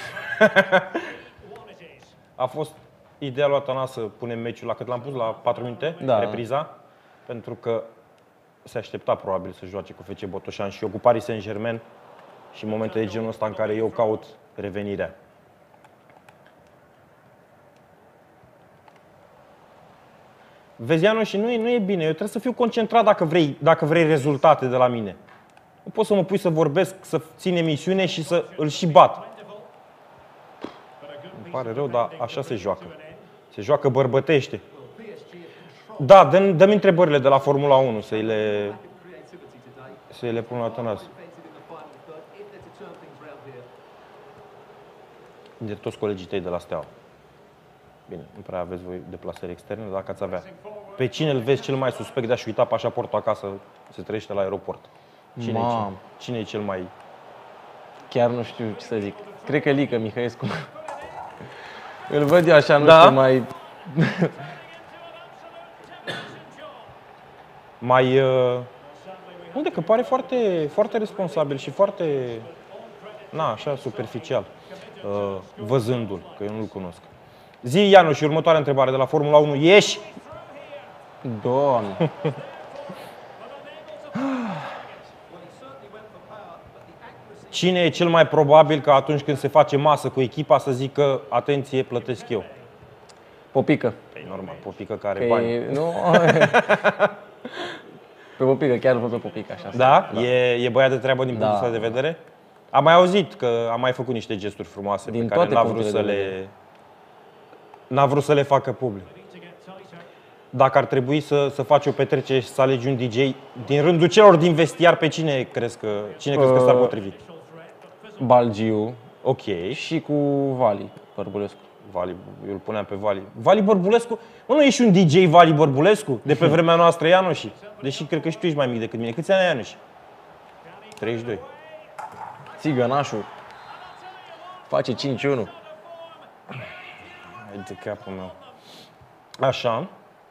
A: A fost ideea lui Atana să punem meciul la cât l-am pus, la patru minute,
B: Da.
A: repriza, pentru că se aștepta probabil să joace cu F C Botoșan și eu cu Paris Saint-Germain și în momente de genul ăsta în care eu caut revenirea. Vezi, Ianu, și nu e, nu e bine. Eu trebuie să fiu concentrat dacă vrei, dacă vrei rezultate de la mine. Nu pot să mă pui să vorbesc, să țin emisiune și să îl și bat. Îmi pare rău, dar așa se joacă. Se joacă bărbătește. Da, dă-mi, dă-mi întrebările de la Formula unu, să-i le, să-i le pun la Tănase. De toți colegii tăi de la Steaua. Bine, nu prea aveți voi deplasări externe, dar dacă ați avea. Pe cine îl vezi cel mai suspect de a-și uita pașaportul acasă, se trăiește la aeroport? Cine e, cel,
B: Mam.
A: cine e cel mai...
B: Chiar nu știu ce să zic. Cred că Lică Mihăescu. Îl văd eu așa, nu
A: Da?
B: știu, mai...
A: Mai... Uh... Unde? Că pare foarte, foarte responsabil și foarte... Na, așa, superficial. Uh, văzându-l, că eu nu-l cunosc. Zi, Ianu, și următoarea întrebare de la Formula unu. Ieși?
B: Doamne.
A: Cine e cel mai probabil că atunci când se face masă cu echipa să zică atenție, plătesc eu?
B: Popică.
A: E normal, Popică care
B: Că
A: are bani.
B: e, nu... Pe Popică, chiar îl văd pe Popică așa.
A: Da? da. E, e băiat de treabă din punctul
B: Da.
A: ăsta de vedere? Am mai auzit că a mai făcut niște gesturi frumoase
B: Din
A: pe care
B: toate
A: n-a vrut
B: punctele
A: să
B: de
A: le...
B: vedere.
A: N-a vrut să le facă public. Dacă ar trebui să, să faci o petrecere și să alegi un D J, din rândul celor din vestiar, pe cine crezi că, cine crezi că s-ar
B: Uh,
A: potrivi?
B: Balgiu
A: Ok.
B: și cu Vali Bărbulescu.
A: Vali, eu îl puneam pe Vali. Vali Bărbulescu? Mă, nu ești un D J Vali Bărbulescu? De pe vremea noastră, Ianuși. Deși cred că și tu ești mai mic decât mine. Câți ani ai, Ianuși? treizeci și doi.
B: Țigănașul face cinci unu.
A: Hai de capul meu. Așa.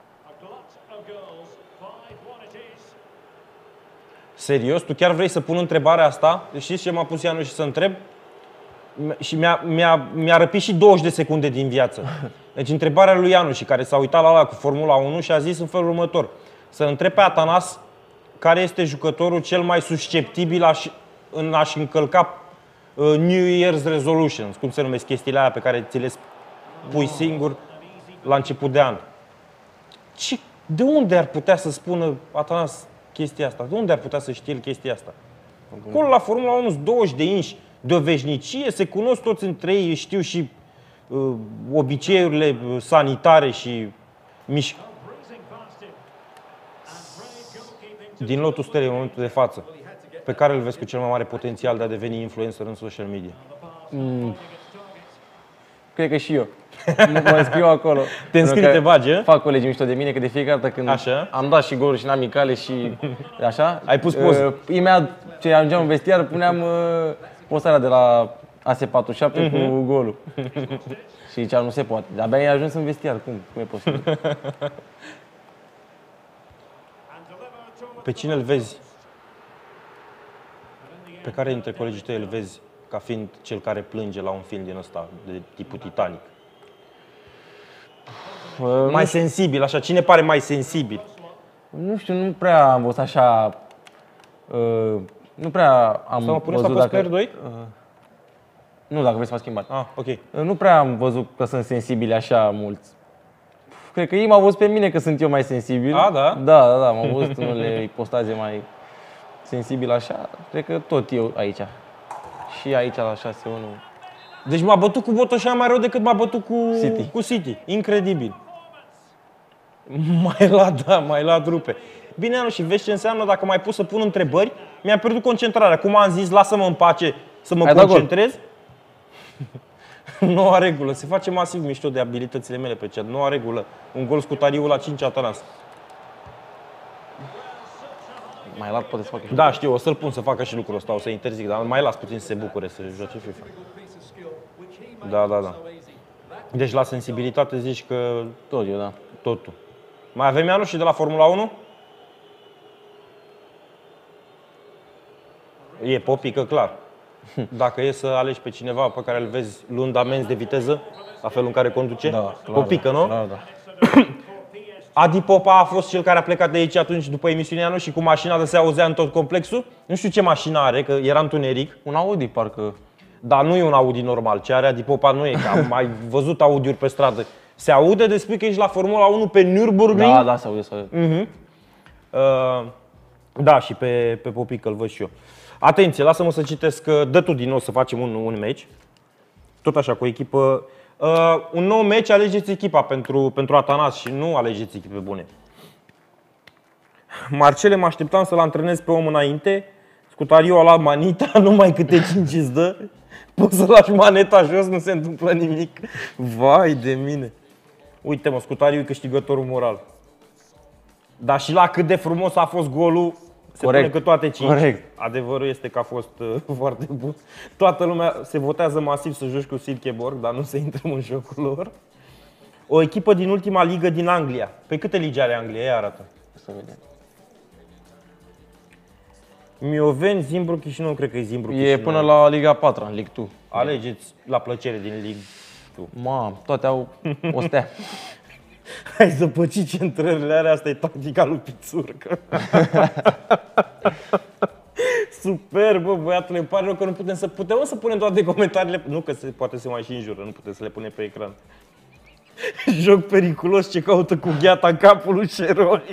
A: Serios? Tu chiar vrei să pun întrebarea asta? Știți ce m-a pus Ianu și să întreb? Și mi-a, mi-a, mi-a răpit și douăzeci de secunde din viață. Deci întrebarea lui Ianu și care s-a uitat la ala cu Formula unu și a zis în felul următor. Să întreb pe Atanas care este jucătorul cel mai susceptibil a în a-și încălca uh, New Year's Resolutions, cum se numesc chestiile alea pe care ți le pui singur la început de an. Ce, de unde ar putea să spună Atanas chestia asta? De unde ar putea să știe el chestia asta? Acolo la Formula unu sunt douăzeci de inși de o veșnicie, se cunosc toți între ei, știu și uh, obiceiurile sanitare și mișc. Din lotul stelei în momentul de față, pe care îl vezi cu cel mai mare potențial de a deveni influencer în social media?
B: Mm. Cred că și eu. Mă înscriu acolo.
A: Te înscrii, te bagi, a?
B: Fac colegii mișto de mine, că de fiecare dată când
A: așa?
B: Am dat și goluri și în amicale și așa.
A: Ai pus poze?
B: Uh, imediat ce ajungeam în vestiar, puneam uh, postarea de la A S patruzeci și șapte uh-huh. cu golul. Și ziceam, nu se poate. De-abia ai ajuns în vestiar. Cum? Cum e posibil?
A: Pe cine îl vezi? Pe care dintre colegii tăi îl vezi ca fiind cel care plânge la un film din ăsta, de tipul Titanic?
B: Uh,
A: mai sensibil, așa. Cine pare mai sensibil?
B: Nu știu, nu prea am văzut așa... Uh, nu prea am
A: Să mă puneți
B: văzut
A: la
B: dacă...
A: doi?
B: Uh, nu, dacă vrei să mă schimbat.
A: Ah, ok.
B: Uh, nu prea am văzut că sunt sensibili așa mulți. Cred că ei m-au văzut pe mine că sunt eu mai sensibil.
A: A, da?
B: Da, da, da, m-au văzut unele postaze mai sensibil așa. Cred că tot eu aici. Și aici la șase unu.
A: Deci m-a bătut cu Botoșan mai rău decât m-a bătut cu
B: City.
A: cu City. Incredibil. Mai la, da, mai la rupe. Bine, Anu, și vezi ce înseamnă dacă m-ai pus să pun întrebări? Mi-a pierdut concentrarea. Cum am zis, lasă-mă în pace să mă
B: Ai dat
A: concentrez. Noua regulă. Se face masiv mișto de abilitățile mele pe chat. Noua regulă. Un gol scutariu la cinci Atanas.
B: Mai lat poate să facă și
A: Da, știu, o să-l pun să facă și lucrul ăsta, o să interzic, dar mai las puțin să se bucure să joace FIFA. Da, da, da. Deci la sensibilitate zici că
B: tot eu, da.
A: totul. Mai avem Ianu și de la Formula unu? E Popică, clar. Dacă e să alegi pe cineva pe care îl vezi luând amenzi de viteză, la felul în care conduce,
B: Da, clar,
A: Popică,
B: da,
A: nu?
B: clar, da.
A: Adi Popa a fost cel care a plecat de aici atunci după emisiunea Ianu și cu mașina de se auzea în tot complexul. Nu știu ce mașină are, că era întuneric.
B: Un Audi, parcă.
A: Dar nu e un Audi normal, ce are Adi Popa nu e, că am mai văzut Audiuri pe stradă. Se aude de spui că ești la Formula unu pe Nürburgring?
B: Da, da, se aude, se aude.
A: Uh-huh. Uh, da, și pe, pe Popică îl văd și eu. Atenție, lasă-mă să citesc, dă tu din nou să facem un, un match. Tot așa, cu o echipă. Uh, un nou match, alegeți echipa pentru, pentru Atanas și nu alegeți echipe bune. Marcele, mă așteptam să-l antrenez pe om înainte. Scutariu a luat manita, numai câte cinci îți dă. Poți să lași maneta jos, nu se întâmplă nimic. Vai de mine. Uite mă, Scutariu e câștigătorul moral. Dar și la cât de frumos a fost golul, se
B: Corect.
A: pune că toate cinci.
B: Corect.
A: Adevărul este că a fost uh, foarte bun. Toată lumea se votează masiv să joci cu Silkeborg, dar nu se intră în jocul lor. O echipă din ultima ligă din Anglia. Pe câte ligi are Anglia? Ia arată.
B: Să vedem.
A: Mioveni, Zimbru, Chișinău, cred că e Zimbru,
B: E
A: Chișinău.
B: până la Liga a patra, în League doi.
A: Alegeți la plăcere din Ligue doi.
B: Mam, toate au o stea.
A: Hai să păci centrările alea, asta e tactica lui Pițurcă. Super, bă, băiatule, îmi pare rău că nu putem să putem să punem toate comentariile. Nu că se poate să mai și înjură, nu putem să le punem pe ecran. Joc periculos ce caută cu gheata în capul lui Ceroni.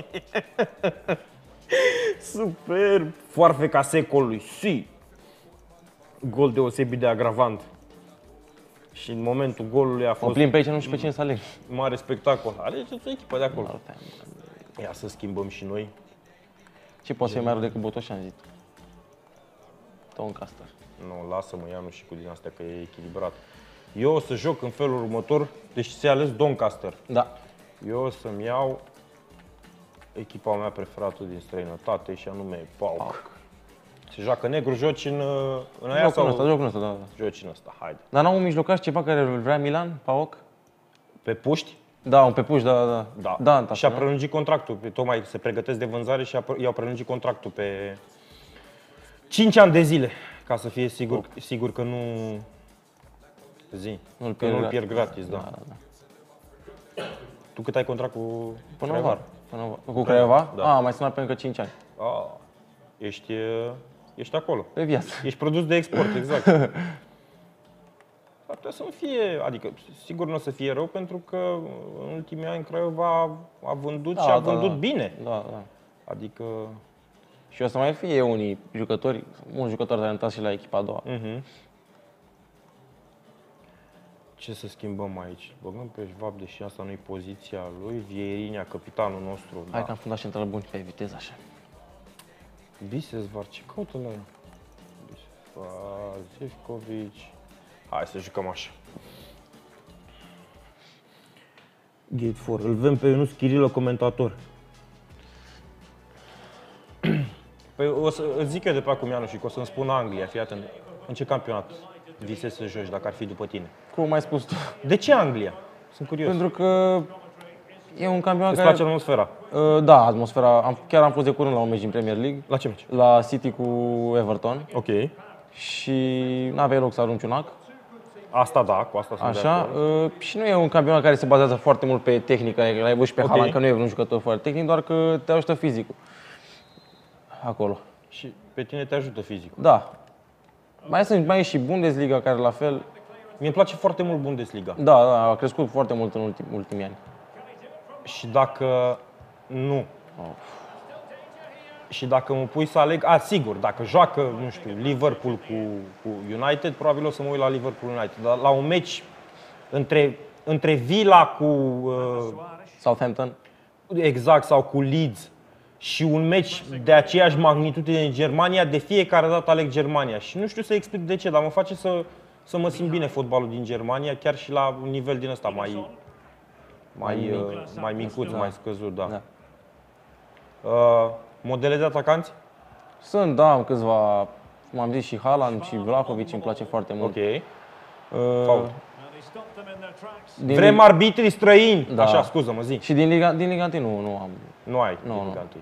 A: Super, foarfeca secolului, si. Gol deosebit de agravant. Și în momentul golului a
B: O
A: fost
B: plimb pe aici, nu știu pe cine să aleg.
A: mare spectacol. Alegeți o echipă de acolo. Ia să schimbăm și noi.
B: Ce poate să fie mai rău decât Botoșan, zic? Doncaster.
A: Nu, lasă-mă, Ianu, și cu din astea că e echilibrat. Eu o să joc în felul următor, deci ți-ai ales Doncaster.
B: Da.
A: Eu o să-mi iau echipa mea preferată din străinătate și anume PAOK.
B: Pauk.
A: Se joacă negru, joci în, în aia
B: Jocul
A: sau
B: ăsta, jocul ăsta, da, da.
A: joci în ăsta, haide.
B: Dar n-au un mijlocaș ceva care îl vrea Milan, Pauk?
A: Pe puști?
B: Da, un pe puș, da, da.
A: Da.
B: Da, în
A: și a
B: nu?
A: prelungit contractul, tocmai se pregătesc de vânzare și i-au prelungit contractul pe cinci ani de zile, ca să fie sigur, sigur că nu zi,
B: Nu-l
A: că nu-l
B: pierd
A: pierd gratis, da.
B: Da, da.
A: Tu cât ai contract cu
B: Până
A: Craiova?
B: vară. Până vară. Cu Craiova?
A: Da.
B: A, mai sunat pe încă cinci ani.
A: A, ești, uh, ești acolo.
B: Pe viață.
A: Ești produs de export, exact. Ar putea să nu fie, adică sigur nu o să fie rău pentru că în ultimii ani Craiova a vândut
B: Da,
A: și a
B: da,
A: vândut
B: da.
A: bine.
B: Da, da.
A: Adică,
B: Și o să mai fie unii jucători, mulți jucători talentați și la echipa a doua.
A: uh-huh. Ce să schimbăm aici? Băgăm pe Schwab, deși asta nu-i poziția lui. Vieirinha, capitanul nostru.
B: Hai
A: Da.
B: că am fundat centrală buni pe viteză așa.
A: Bisesvar, ce caută la el? Bisesvar, Zivkovic. Hai să jucăm așa. Gate four. Îl vedem pe Ionuț Chirilă, comentator. Păi o să îți zic eu de pe acum, Ianu, și că o să-mi spun Anglia, fii atent. În ce campionat visezi să joci dacă ar fi după tine?
B: Cum ai spus tu?
A: De ce Anglia? Sunt curios.
B: Pentru că e un campionat
A: Îți
B: care...
A: place atmosfera?
B: Uh, Da, atmosfera. Am, chiar am fost de curând la un meci din Premier League,
A: La ce meci?
B: la City cu Everton
A: Ok.
B: și n-aveai loc să arunci un ac.
A: Asta da, cu asta sunt de
B: Așa,
A: acord.
B: uh, și nu e un campionat care se bazează foarte mult pe tehnică, l-ai văzut și pe
A: Ok.
B: Haaland, că nu e un jucător foarte tehnic, doar că te ajută fizicul. Acolo.
A: Și pe tine te ajută fizicul.
B: Da. Mai sunt, mai e și Bundesliga care la fel.
A: Mie îmi place foarte mult Bundesliga.
B: Da, da, a crescut foarte mult în ultim, ultimii ani.
A: Și dacă nu. Și dacă mă pui să aleg, a, sigur, dacă joacă, nu știu, Liverpool cu, cu United, probabil o să mă uit la Liverpool United. Dar la un meci între, între Villa cu uh,
B: Southampton.
A: exact sau cu Leeds și un meci de aceeași magnitudine în Germania, de fiecare dată aleg Germania. Și nu știu să explic de ce, dar mă face să, să mă simt bine fotbalul din Germania, chiar și la un nivel din ăsta mai mai uh, mai micuț, mai scăzut, da.
B: Da.
A: Uh, modele de atacanți?
B: Sunt, da, am câțiva, cum am zis, și Haaland și Vlahovic îmi place foarte mult.
A: Ok.
B: Uh,
A: Fault.
B: din
A: Vrem
B: Liga-
A: arbitri străini.
B: Da.
A: Așa, scuză-mă, zi.
B: Și din Liga, din Liga unu nu, nu am.
A: Nu ai.
B: Nu,
A: din
B: nu.
A: Liga întâi.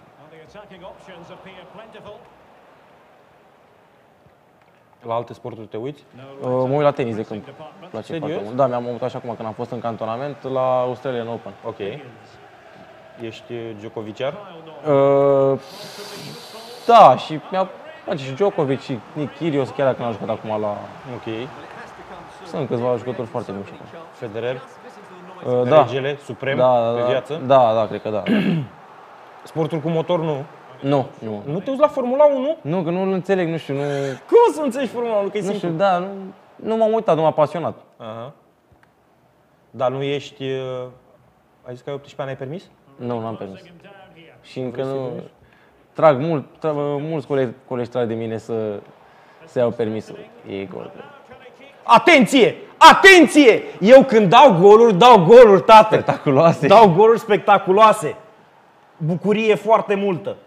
A: La alte sporturi te uiți?
B: Uh, mă uit la tenis de când. Îmi place
A: Serios?
B: foarte mult. Da, mi-am mutat și acum când am fost în cantonament la Australian Open.
A: Ok. Ești Djokoviciar?
B: Uh, da, și mi-a place și Djokovic și Nick Kyrgios, chiar dacă n-am jucat acum la...
A: Ok.
B: Sunt câțiva jucători foarte buni și acum.
A: Federer?
B: Uh, da.
A: Regele? Suprem?
B: Da, da,
A: Pe
B: da,
A: viață?
B: da, da, cred că da.
A: Sporturi cu motor nu.
B: Nu, nu.
A: Nu te uiți la Formula unu?
B: Nu, că nu-l înțeleg, nu știu, nu...
A: Cum să înțelegi Formula unu? Că e
B: Nu
A: simplu.
B: știu, da, nu, nu m-am uitat, nu m-a pasionat.
A: Aha. Dar nu ești... uh, Ai zis că ai optsprezece ani, ai permis?
B: Nu, nu am permis. Și încă nu... Trag mult, tra, mulți colegi, colegi trag de mine să, să iau permisul. E gol.
A: Atenție! Atenție! Eu când dau goluri, dau goluri, tată!
B: Spectaculoase.
A: Dau goluri spectaculoase. Bucurie foarte multă.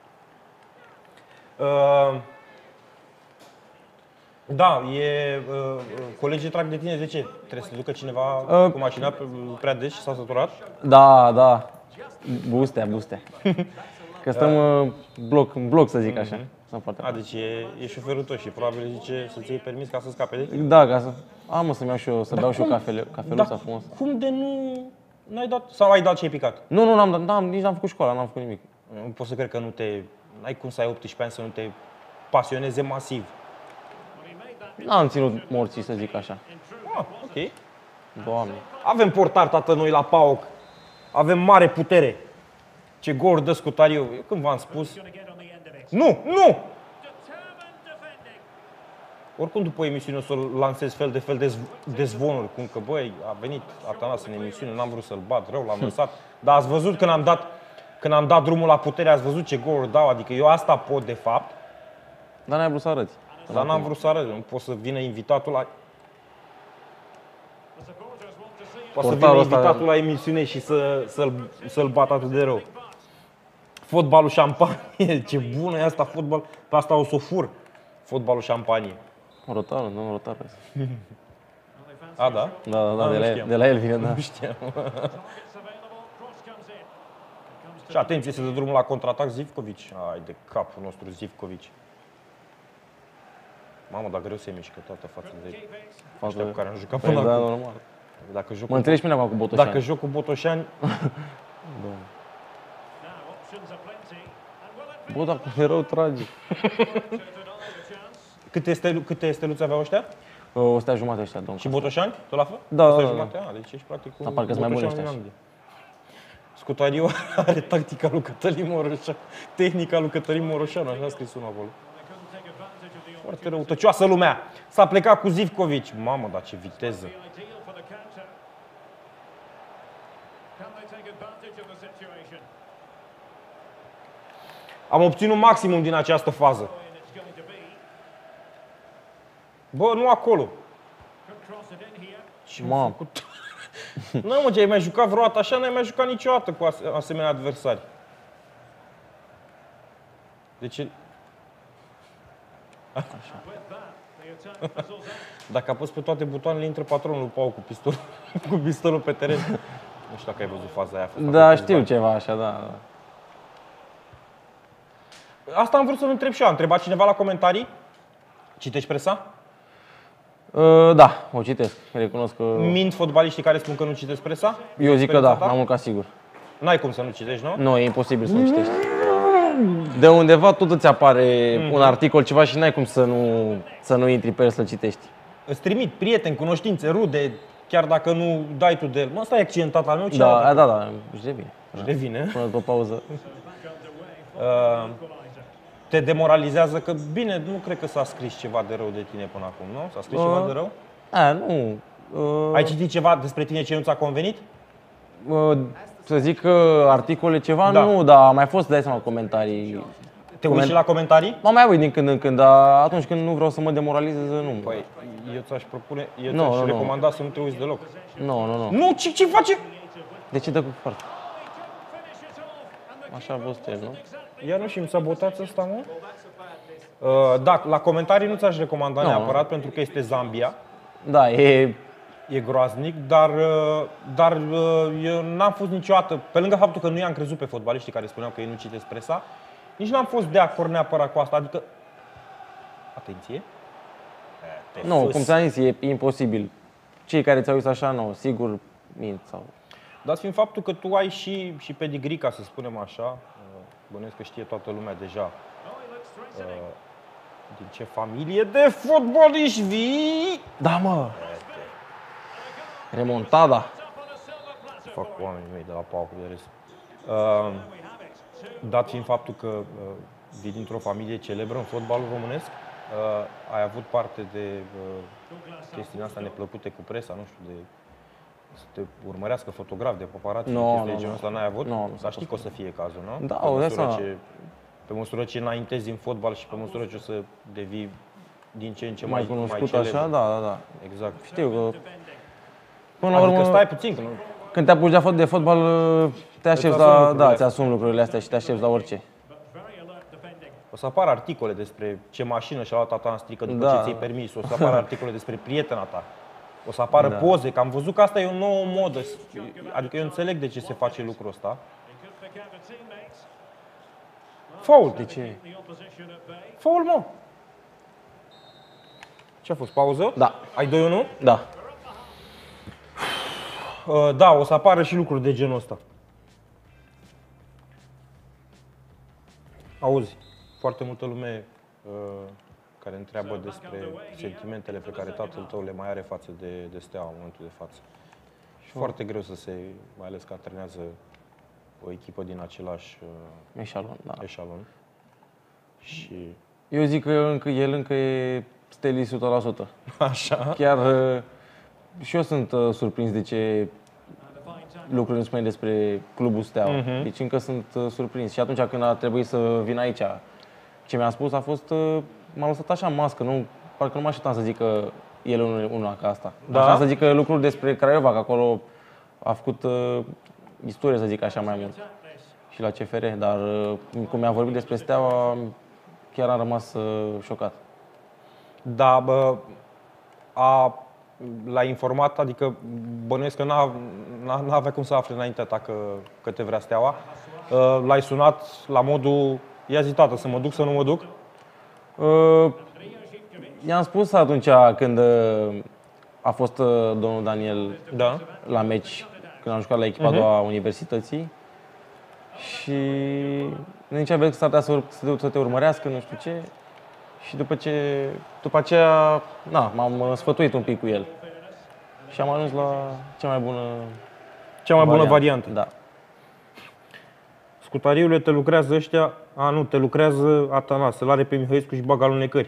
A: Uh, da, e, uh, colegii trag de tine, de ce? Trebuie să ducă cineva
B: Uh,
A: cu mașina pe- prea des și s-a săturat?
B: Da, da. Bustea, bustea. Că stăm în bloc, în bloc, să zic așa. Sunt foarte
A: A, deci e, e șoferul tău și probabil zice să-ți iei permis ca să scape de tine.
B: Da, ca să... Am mă, să-mi iau și eu, să beau și eu cafele, cafeluța frumos.
A: cum de nu n-ai dat? Sau ai dat și ai picat?
B: Nu, nu, n-am, dat- n-am, nici n-am făcut școala, n-am făcut nimic.
A: Nu pot să cred că nu te... N-ai cum să ai optsprezece ani să nu te pasioneze masiv.
B: N-am ținut morții, să zic așa.
A: Ah, ok.
B: Doamne.
A: Avem portar, tată, noi la PAOK. Avem mare putere. Ce gol dă Scutariu. Eu când v-am spus... Nu, nu! Oricum după emisiune o să lansez fel de fel de, zv- de zvonuri, cum că băi, a venit Atanas în emisiune, n-am vrut să-l bat rău, l-am lăsat. Dar ați văzut când am dat, când am dat drumul la putere, ați văzut ce goluri dau, adică eu asta pot de fapt,
B: Dar n-ai vrut să arăți.
A: dar n-am vrut să arăt, nu pot să vină invitatul la... Poate să vină
B: Portarul ăsta-
A: invitatul la emisiune și să, să-l, să-l bat atât de rău. Fotbalul șampanie, ce bună e asta, fotbal, pe asta o să o fur. Fotbalul șampanie.
B: Rotarul, nu rotarul.
A: A, da?
B: Da, da, da,
A: Ah,
B: de
A: nu
B: la,
A: știam.
B: de la el vine, da.
A: Nu știam. Și atenție, se dă drumul la contraatac Zivkovic. Ai de capul nostru Zivkovic. Mamă, dar greu se mișcă toată față de ăștia cu care am jucat
B: Păi
A: până
B: da,
A: acum.
B: normal.
A: Dacă joc
B: Mă înțelegi bine acum cu Botoșani.
A: Dacă joc cu Botoșani,
B: Bă, dacă e rău tragic.
A: câte, stel, câte steluțe aveau ăștia?
B: O stea jumate ăștia, domnul.
A: Și Botoșani? Tot la fel?
B: Da,
A: o stea
B: da, da.
A: jumate? A, deci ești practic cu
B: Dar parcă sunt mai buni ăștia.
A: Scutariu are tactica lui Cătălin Moroșan, tehnica lui Cătălin Moroșan, așa a scris unul acolo. Foarte răutăcioasă lumea. S-a plecat cu Zivkovic. Mamă, dar ce viteză. Am obținut maximum din această fază. Bă, nu acolo. Ce
B: Mamă.
A: făcut? Nu, mă, ce ai mai jucat vreodată așa? N-ai mai jucat niciodată cu ase- asemenea adversari. Deci... Dacă apăs pe toate butoanele, intră patronul lui Pau cu pistolul, cu pistolul pe teren. Nu știu dacă ai văzut faza aia. a fost
B: Da,
A: acum
B: știu
A: câțiva
B: ceva așa, da. da.
A: ani. Asta am vrut să-l întreb și eu. A întrebat cineva la comentarii? Citești presa?
B: Uh, da, o citesc. Recunosc că...
A: Mint fotbaliștii care spun că nu citesc presa?
B: Eu zic că da,
A: Experiența ta?
B: mai mult ca sigur.
A: N-ai cum să nu citești, nu?
B: Nu, e imposibil să nu citești. De undeva tot îți apare un articol, ceva și n-ai cum să nu, să nu intri pe el să-l citești.
A: Îți trimit prieteni, cunoștințe, rude, chiar dacă nu dai tu de el. Mă, stai accidentat al meu, ce
B: Da, a, da, da, își revine.
A: Și revine.
B: Până după pauză.
A: Uh, te demoralizează că, bine, nu cred că s-a scris ceva de rău de tine până acum, nu? S-a scris
B: Uh,
A: ceva de rău?
B: A, nu. Uh,
A: Ai citit ceva despre tine ce nu ți-a convenit?
B: uh, să zic că articole ceva,
A: Da.
B: nu, dar a mai fost, dai seama, comentarii.
A: Te uiți și la comentarii?
B: Mă mai uit din când în când, dar atunci când nu vreau să mă demoralizez, nu.
A: Păi, eu ți-aș propune, eu
B: Nu,
A: ți-aș
B: nu, nu.
A: recomanda să nu te uiți deloc.
B: Nu, nu, nu.
A: Nu, ce, ce face?
B: De ce dă cu foarte? Așa a fost el, nu?
A: Iar nu și îmi sabotați ăsta, mă? Uh, da, la comentarii nu ți-aș recomanda
B: Nu,
A: neapărat, pentru că este Zambia.
B: Da, e...
A: E groaznic, dar, uh, dar uh, eu n-am fost niciodată, pe lângă faptul că nu i-am crezut pe fotbaliștii care spuneau că ei nu citesc presa, nici n-am fost de acord neapărat cu asta, adică... Atenție! Te
B: Nu,
A: fâs.
B: cum ți-am zis, e imposibil. Cei care ți-au zis așa, nu, sigur mint sau...
A: Dat fiind faptul că tu ai și, și pedigree, ca să spunem așa, uh, bănuiesc că știe toată lumea deja uh, din ce familie de fotbaliști vii.
B: Da, mă! Remontada!
A: Fac cu oamenii mei de la Pau de rest. Uh, dat fiind faptul că uh, vii dintr-o familie celebră în fotbalul românesc, uh, ai avut parte de uh, chestiile astea neplăcute cu presa, nu știu, de să te urmărească fotograf, de paparazzi,
B: Nu,
A: chestii de
B: nu,
A: genul
B: nu.
A: ăsta n-ai avut?
B: Nu, nu s-a
A: Dar știi că o să fie cazul, nu?
B: Da,
A: pe
B: o, de
A: măsură
B: asta-
A: ce, pe măsură ce înaintezi în fotbal și pe măsură ce o să devii din ce în ce mai,
B: Mai cunoscut
A: celebră.
B: așa, da, da, da.
A: Exact.
B: Știu că... Până la
A: Adică
B: urmă,
A: stai puțin, că nu...
B: când te apuci de fot- de fotbal, te aștepți
A: asumi
B: la...
A: lucrurile
B: Da,
A: astea.
B: ți-asumi lucrurile astea și te aștepți la orice.
A: O să apară articole despre ce mașină și-a luat tata în strică după
B: Da.
A: ce ți-ai permis. O să apară articole despre prietena ta. O să apară
B: Da.
A: poze, că am văzut că asta e o nouă modă. Adică eu înțeleg de ce se face lucrul ăsta. Foul.
B: De ce?
A: Foul, mă. Ce a fost? Pauză?
B: Da.
A: Ai doi unu?
B: Da.
A: Uh, da, o să apară și lucruri de genul ăsta. Auzi, foarte multă lume uh, care întreabă despre sentimentele pe care tatăl tău le mai are față de, de Steaua în momentul de față. Și foarte greu să se, mai ales că antrenează o echipă din același uh,
B: Eșalon, da.
A: eșalon. Și
B: Eu zic că încă, el încă e stelist o sută la sută.
A: așa.
B: Chiar uh, și eu sunt uh, surprins de ce lucruri îmi spune despre clubul Steaua.
A: Mhm.
B: Deci încă sunt uh, surprins. Și atunci când a trebuit să vin aici, ce mi-a spus a fost, uh, m-a lăsat așa în mască, nu, parcă nu mă așteptam să zică el unul, unul ca asta.
A: Da?
B: Așa să zică lucruri despre Craiova, că acolo a făcut uh, istorie, să zic așa, mai mult. Și la C F R, dar uh, cum mi-a vorbit despre Steaua, chiar am rămas uh, șocat.
A: Da, bă, a, l-a informat, adică bănuiesc că n-a, n-a, n-avea cum să afle înaintea ta că, că te vrea Steaua. Uh, L-ai sunat la modul, ia zi tată, să mă duc, să nu mă duc?
B: Uh, I-am spus atunci când uh, a fost uh, domnul Daniel
A: Da.
B: la meci când am jucat la echipa a doua a universității și ne zicea vezi că s-ar putea să, ur- să, te, să te urmărească, nu știu ce. Și după ce, după aceea, na, m-am uh, sfătuit un pic cu el. Și am ajuns la cea mai bună
A: Cea mai bună variantă.
B: Da.
A: Scutariule, te lucrează ăștia, a nu, te lucrează Atanas, îl are pe Mihăescu și bagă alunecări.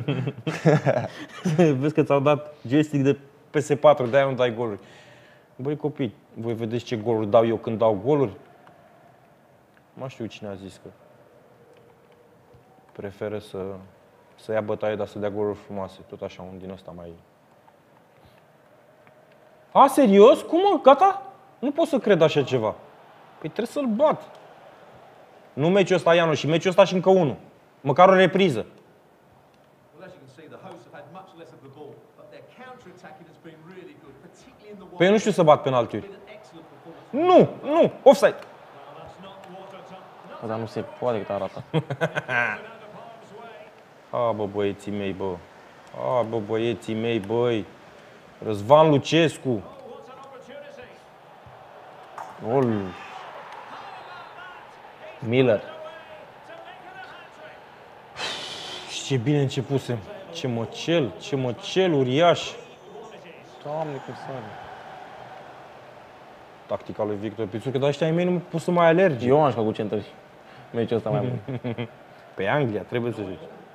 A: Vezi că ți-au dat joystick de P S patru, de-aia nu dai goluri. Băi copii, voi vedeți ce goluri dau eu când dau goluri? Nu știu cine a zis că preferă să, să ia bătaie, dar să dea goluri frumoase. Tot așa, un din ăsta mai... A, serios? Cum mă? Gata? Nu pot să cred așa ceva. Păi trebuie să-l bat. Nu meciul ăsta, Ianu, și meciul ăsta și încă unul. Măcar o repriză. Păi eu nu știu să bat penaltiuri. Nu, nu, offside.
B: Dar nu se poate cât arată.
A: A, bă, băieții mei, bă. A, bă, băieții mei, băi. Răzvan Lucescu.
B: Gol. Miller.
A: Și ce bine începusem. Ce măcel, ce măcel uriaș.
B: Doamne, cum sare.
A: Tactica lui Victor Pițucă, dar ăștia ai mei nu pot să mai alergi.
B: Eu am jucat cu centări. Meciul ăsta mai bun.
A: Pe Anglia, trebuie să joci.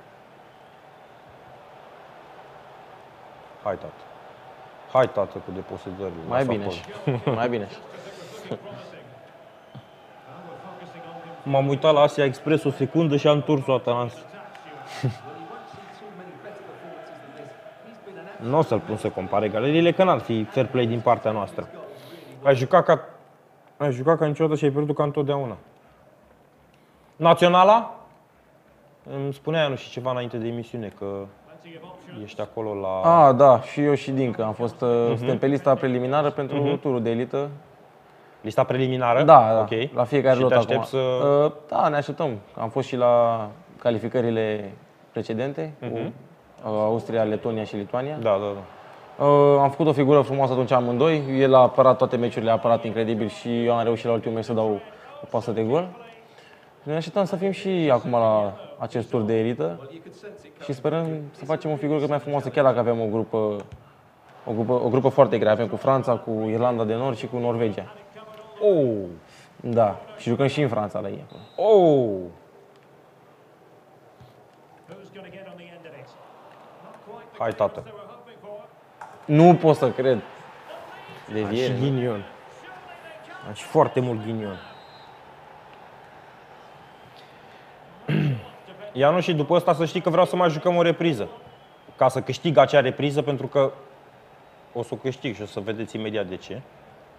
A: Hai, tată. Hai, tată, cu deposedările.
B: Mai
A: Lasă
B: bine
A: acolo.
B: și. Mai bine și.
A: M-am uitat la Asia Express o secundă și am întors-o Atanas. Nu o să-l pun să compare galeriile, că n-ar fi fair play din partea noastră. Ai jucat ca, ai jucat ca niciodată și ai pierdut ca întotdeauna. Naționala? Îmi spunea nu și ceva înainte de emisiune, că ești acolo la...
B: Ah, da, și eu și Dincă. Am fost uh, suntem pe lista preliminară pentru turul de elită.
A: Lista preliminară?
B: Da, da.
A: Ok.
B: La fiecare
A: și
B: lot
A: te
B: acum.
A: aștept să...
B: Uh, da, ne așteptăm. Am fost și la calificările precedente cu uh, Austria, Letonia și Lituania.
A: Da, da, da.
B: Uh, am făcut o figură frumoasă atunci amândoi. El a apărat toate meciurile, a apărat incredibil și eu am reușit la ultimul meci să dau o pasă de gol. Ne așteptăm să fim și acum la acest tur de elită și sperăm să facem o figură cât mai frumoasă, chiar dacă avem o grupă, o grupă, o grupă foarte grea. Avem cu Franța, cu Irlanda de Nord și cu Norvegia.
A: Oh!
B: Da, și jucăm și în Franța la ei.
A: Oh! Hai, tată.
B: Nu pot să cred.
A: Ai
B: Deviere.
A: și ghinion. Ai și foarte mult ghinion. Ianu, și după asta să știi că vreau să mai jucăm o repriză. Ca să câștig acea repriză, pentru că o să o câștig și o să vedeți imediat de ce.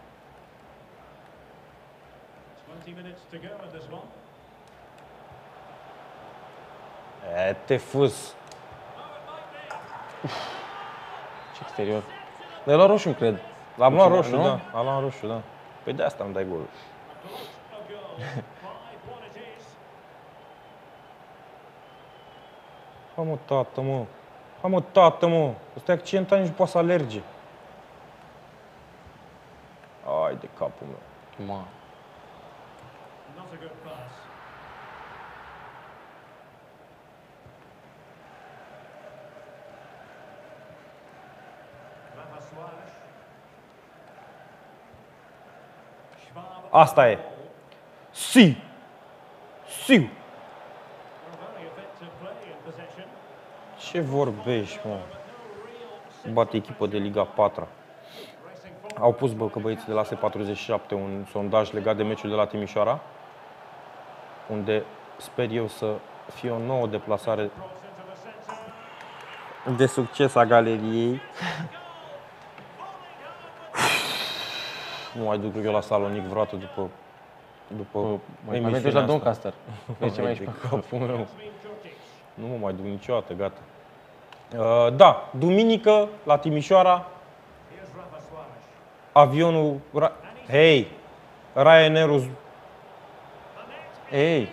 A: E, te fus.
B: Ce exterior. Dar e la roșu, cred.
A: L-am luat
B: Cine,
A: roșu,
B: nu?
A: da. Am luat roșu, da. Păi de asta îmi dai golul. Ha, mă, tată, mă. Ha, mă, tată, mă. Ăsta e accidentat, nici nu poate să alerge. Ai de capul meu.
B: Ma.
A: Asta e. Si. Si. Ce vorbești, mă? Bate echipă de Liga patru. Au pus, bă, că băieții de la S patruzeci și șapte un sondaj legat de meciul de la Timișoara, unde sper eu să fie o nouă deplasare de succes a galeriei. Nu mai duc eu la Salonic vreodată după după
B: Mai
A: emisiunea
B: mergeți la
A: asta.
B: Doncaster. Vezi ce mai ești
A: de
B: pe
A: capul meu. Nu mă mai duc niciodată, gata. Uh, da, duminică la Timișoara, avionul... Ra- Hei! Ryanair-ul...
B: Ei,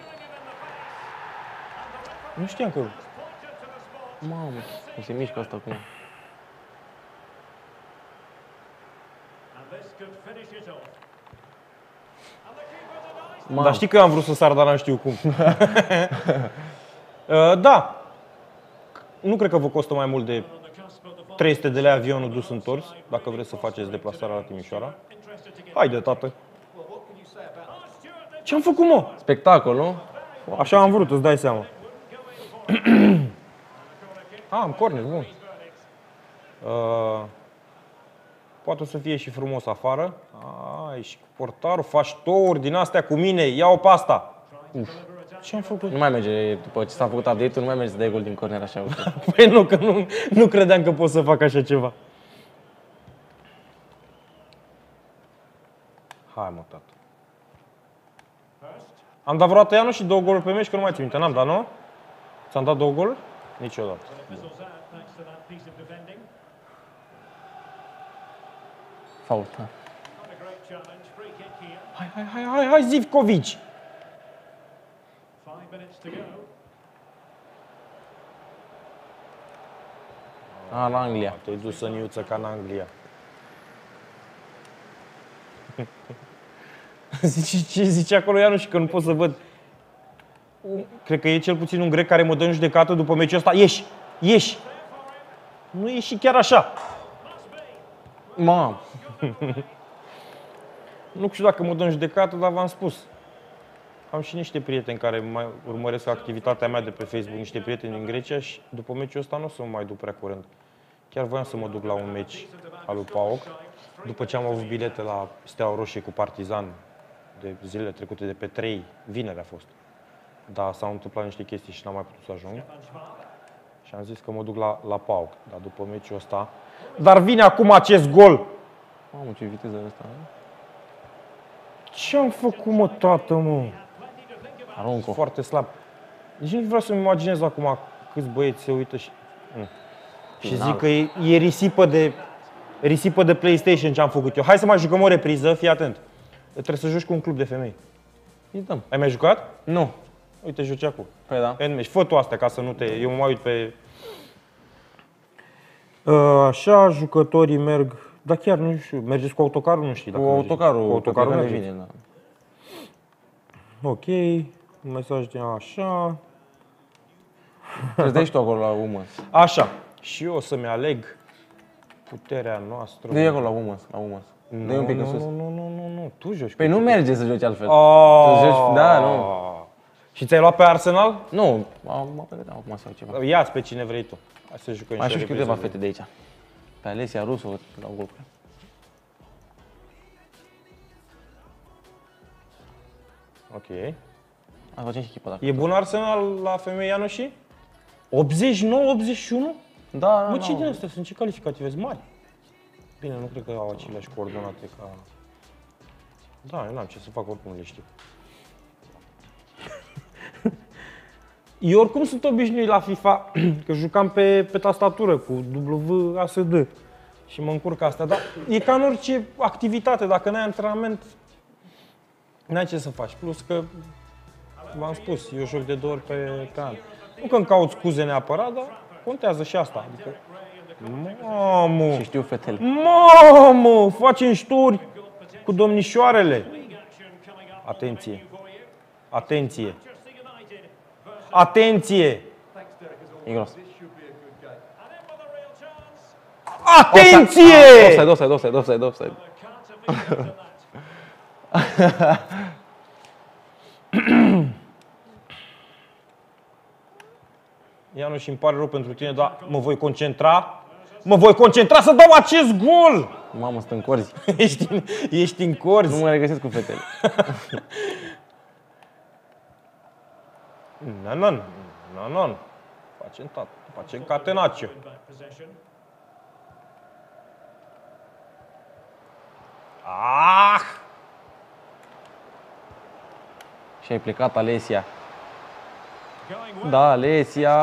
A: Nu știam că...
B: mamă, cum se mișcă asta acum. Mam.
A: Dar știi că eu am vrut să sar, dar n-am știu cum. uh, da. Nu cred că vă costă mai mult de trei sute de lei avionul dus întors, dacă vreți să faceți deplasarea la Timișoara. Haide, tată. Ce-am făcut, mă?
B: Spectacol, nu?
A: Așa am vrut, îți dai seama. Ah, am corner, bun. Uh, poate să fie și frumos afară. Ai, și cu portarul, faci touri din astea cu mine, ia-o pe asta. Ce am făcut?
B: Nu mai merge, după ce s-a făcut update-ul, nu mai merge să dai gol din corner așa.
A: Păi nu, că nu, nu credeam că pot să fac așa ceva. Hai, mă, tată. Am dat vreodată Ianu și două goluri pe meci, că nu mai țin minte. N-am dat, nu? Ți-am dat două goluri? Niciodată.
B: Fault, da.
A: Hai, hai, hai, hai, hai, Zivkovici!
B: A, la Anglia.
A: Te-ai dus în iuță ca în Anglia. Zice, ce zice acolo Ianu și că nu pot să văd. Cred că e cel puțin un grec care mă dă în judecată după meciul ăsta. Ieși! Ieși! Nu ieși chiar așa.
B: Mam.
A: Nu știu dacă mă dă în judecată, dar v-am spus. Am și niște prieteni care mai urmăresc activitatea mea de pe Facebook, niște prieteni din Grecia și după meciul ăsta nu o să mă mai duc prea curând. Chiar voiam să mă duc la un meci al lui PAOK, după ce am avut bilete la Steaua Roșie cu Partizan de zilele trecute de pe trei, vineri a fost. Dar s-au întâmplat niște chestii și n-am mai putut să ajung. Și am zis că mă duc la, la PAOK, dar după meciul ăsta... Dar vine acum acest gol!
B: Mamă, ce viteză ăsta.
A: Ce-am făcut, mă, tată, mă?
B: Aruncă.
A: Foarte slab. Nici nu vreau să-mi imaginez acum câți băieți se uită și... Mm. Și zic că e, e risipă de, risipă de PlayStation ce am făcut eu. Hai să mai jucăm o repriză, fii atent. Trebuie să joci cu un club de femei.
B: Îi dăm.
A: Ai mai jucat?
B: Nu.
A: Uite, joci acum.
B: Păi da.
A: Și fă tu astea ca să nu te... Eu mă mai uit pe... Așa, jucătorii merg... Dar chiar nu știu, mergeți cu autocarul? Nu știu
B: Cu
A: dacă
B: autocarul,
A: cu autocarul
B: ne
A: mergeți.
B: vine, da.
A: Ok, un mesaj de așa...
B: Trebuie să dai și tu acolo la Women's.
A: Așa. Și eu o să-mi aleg puterea noastră.
B: Dă-i acolo la Women's, la Women's. Dă-i un pic în
A: nu,
B: sus.
A: nu, nu, nu, nu, nu, tu joci.
B: Păi nu merge să joci altfel.
A: Oh.
B: Să joci, da, nu.
A: Și ți-ai luat pe Arsenal?
B: Nu, mă vedeam acum sau ceva.
A: Ia-ți pe cine vrei tu. Hai să jucăm
B: Mai
A: și
B: știu și câteva fete de aici. Pe Alesia Rusu, la gol.
A: Ok.
B: Hai facem și echipa dacă.
A: E bun Arsenal la femei Ianu și? optzeci și nouă optzeci și unu?
B: Da, da,
A: Mă,
B: da.
A: ce din astea? Sunt ce calificative sunt mari. Bine, nu cred că au aceleași coordonate ca... Da, eu n-am ce să fac, oricum le știu. Eu oricum sunt obișnuit la FIFA, că jucam pe, pe tastatură cu W A S D și mă încurc astea, dar e ca în orice activitate, dacă n-ai antrenament, n-ai ce să faci. Plus că, v-am spus, eu joc de două ori pe, pe an. Nu că îmi caut scuze neapărat, dar contează și asta. Adică, mamă,
B: Și știu fetele.
A: mamă, facem șturi cu domnișoarele. Atenție, atenție. Atenție!
B: E gros.
A: Atenție!
B: Offside, offside, offside, offside, offside.
A: Ianu, și îmi pare rău pentru tine, dar mă voi concentra. Mă voi concentra să dau acest gol!
B: Mamă, sunt în corzi.
A: Ești în, ești în corzi.
B: Nu mă regăsesc cu fetele.
A: Nu, nu, nu, nu. Facem tot. Facem catenaccio. Ah!
B: Și ai plecat, Alesia. Da, Alesia.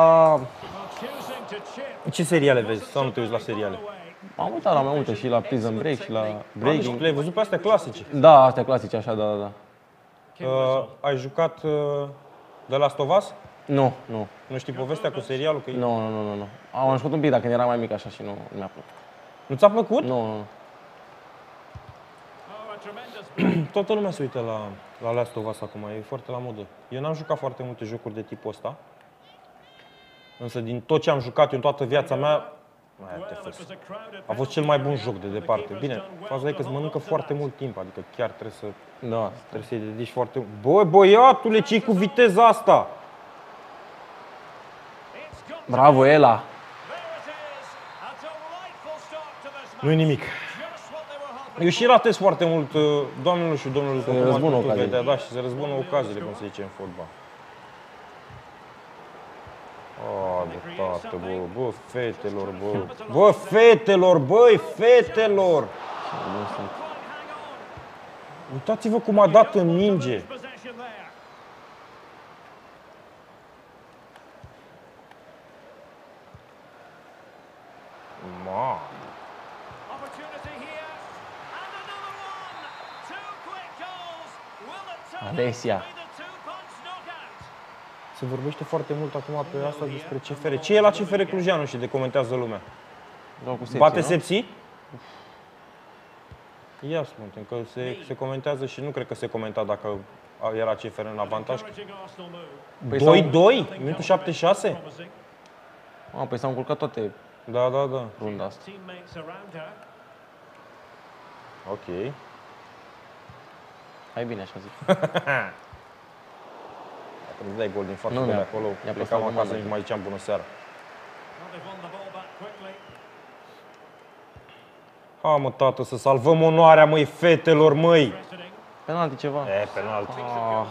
A: Ce seriale vezi? Sau nu te uiți la seriale?
B: Am uitat la mai multe și la Prison Break și la Breaking.
A: Le-ai văzut pe astea clasice.
B: Da, astea clasice, așa, da, da, da.
A: Uh, ai jucat uh, The Last of Us?
B: Nu, nu.
A: Nu știi povestea cu serialul? Că e...
B: Nu, nu, nu, nu, nu. Am jucat un pic, dar când eram mai mic așa și nu, nu mi-a plăcut.
A: Nu ți-a plăcut?
B: Nu, nu, nu.
A: Toată lumea se uită la, la Last of Us acum, e foarte la modă. Eu n-am jucat foarte multe jocuri de tipul ăsta. Însă din tot ce am jucat eu în toată viața mea, a fost, a fost cel mai bun joc de departe. Bine, faza e că îți mănâncă foarte mult timp, adică chiar trebuie să
B: Da.
A: trebuie să-i dedici foarte mult. Băi, băiatule, ce-i cu viteza asta?
B: Bravo, Ela!
A: Nu-i nimic. Eu și ratez foarte mult, doamnelor și domnilor,
B: Se răzbună
A: vedea,
B: ocaziile.
A: da, și se răzbună ocaziile, cum se zice în fotbal. Oh, de tată, bă, bă, fetelor, bă, bă, fetelor, băi, fetelor! Uitați-vă cum a dat în minge. Ma.
B: Alesia.
A: Se vorbește foarte mult acum pe asta despre C F R. Ce e la C F R Clujeanu și de comentează lumea?
B: Doar cu Sepsi,
A: Bate
B: nu?
A: Sepsi? Ia spune că se, se comentează și nu cred că se comenta dacă era C F R în avantaj.
B: Păi
A: doi
B: s-au-
A: doi? Minutul șaptezeci și șase?
B: A, păi s-au încurcat toate
A: Da, da, da.
B: runda asta.
A: Ok.
B: Hai bine, așa zic.
A: Dacă îmi dai gol din față
B: Nu,
A: de
B: mi-a-
A: acolo,
B: mi-a
A: plecam
B: plasat
A: acasă,
B: mâna.
A: nici mai ziceam bună seara. Ha, mă, tată, să salvăm onoarea, măi, fetelor, măi!
B: Penalti ceva.
A: E, penalti.
B: Ah,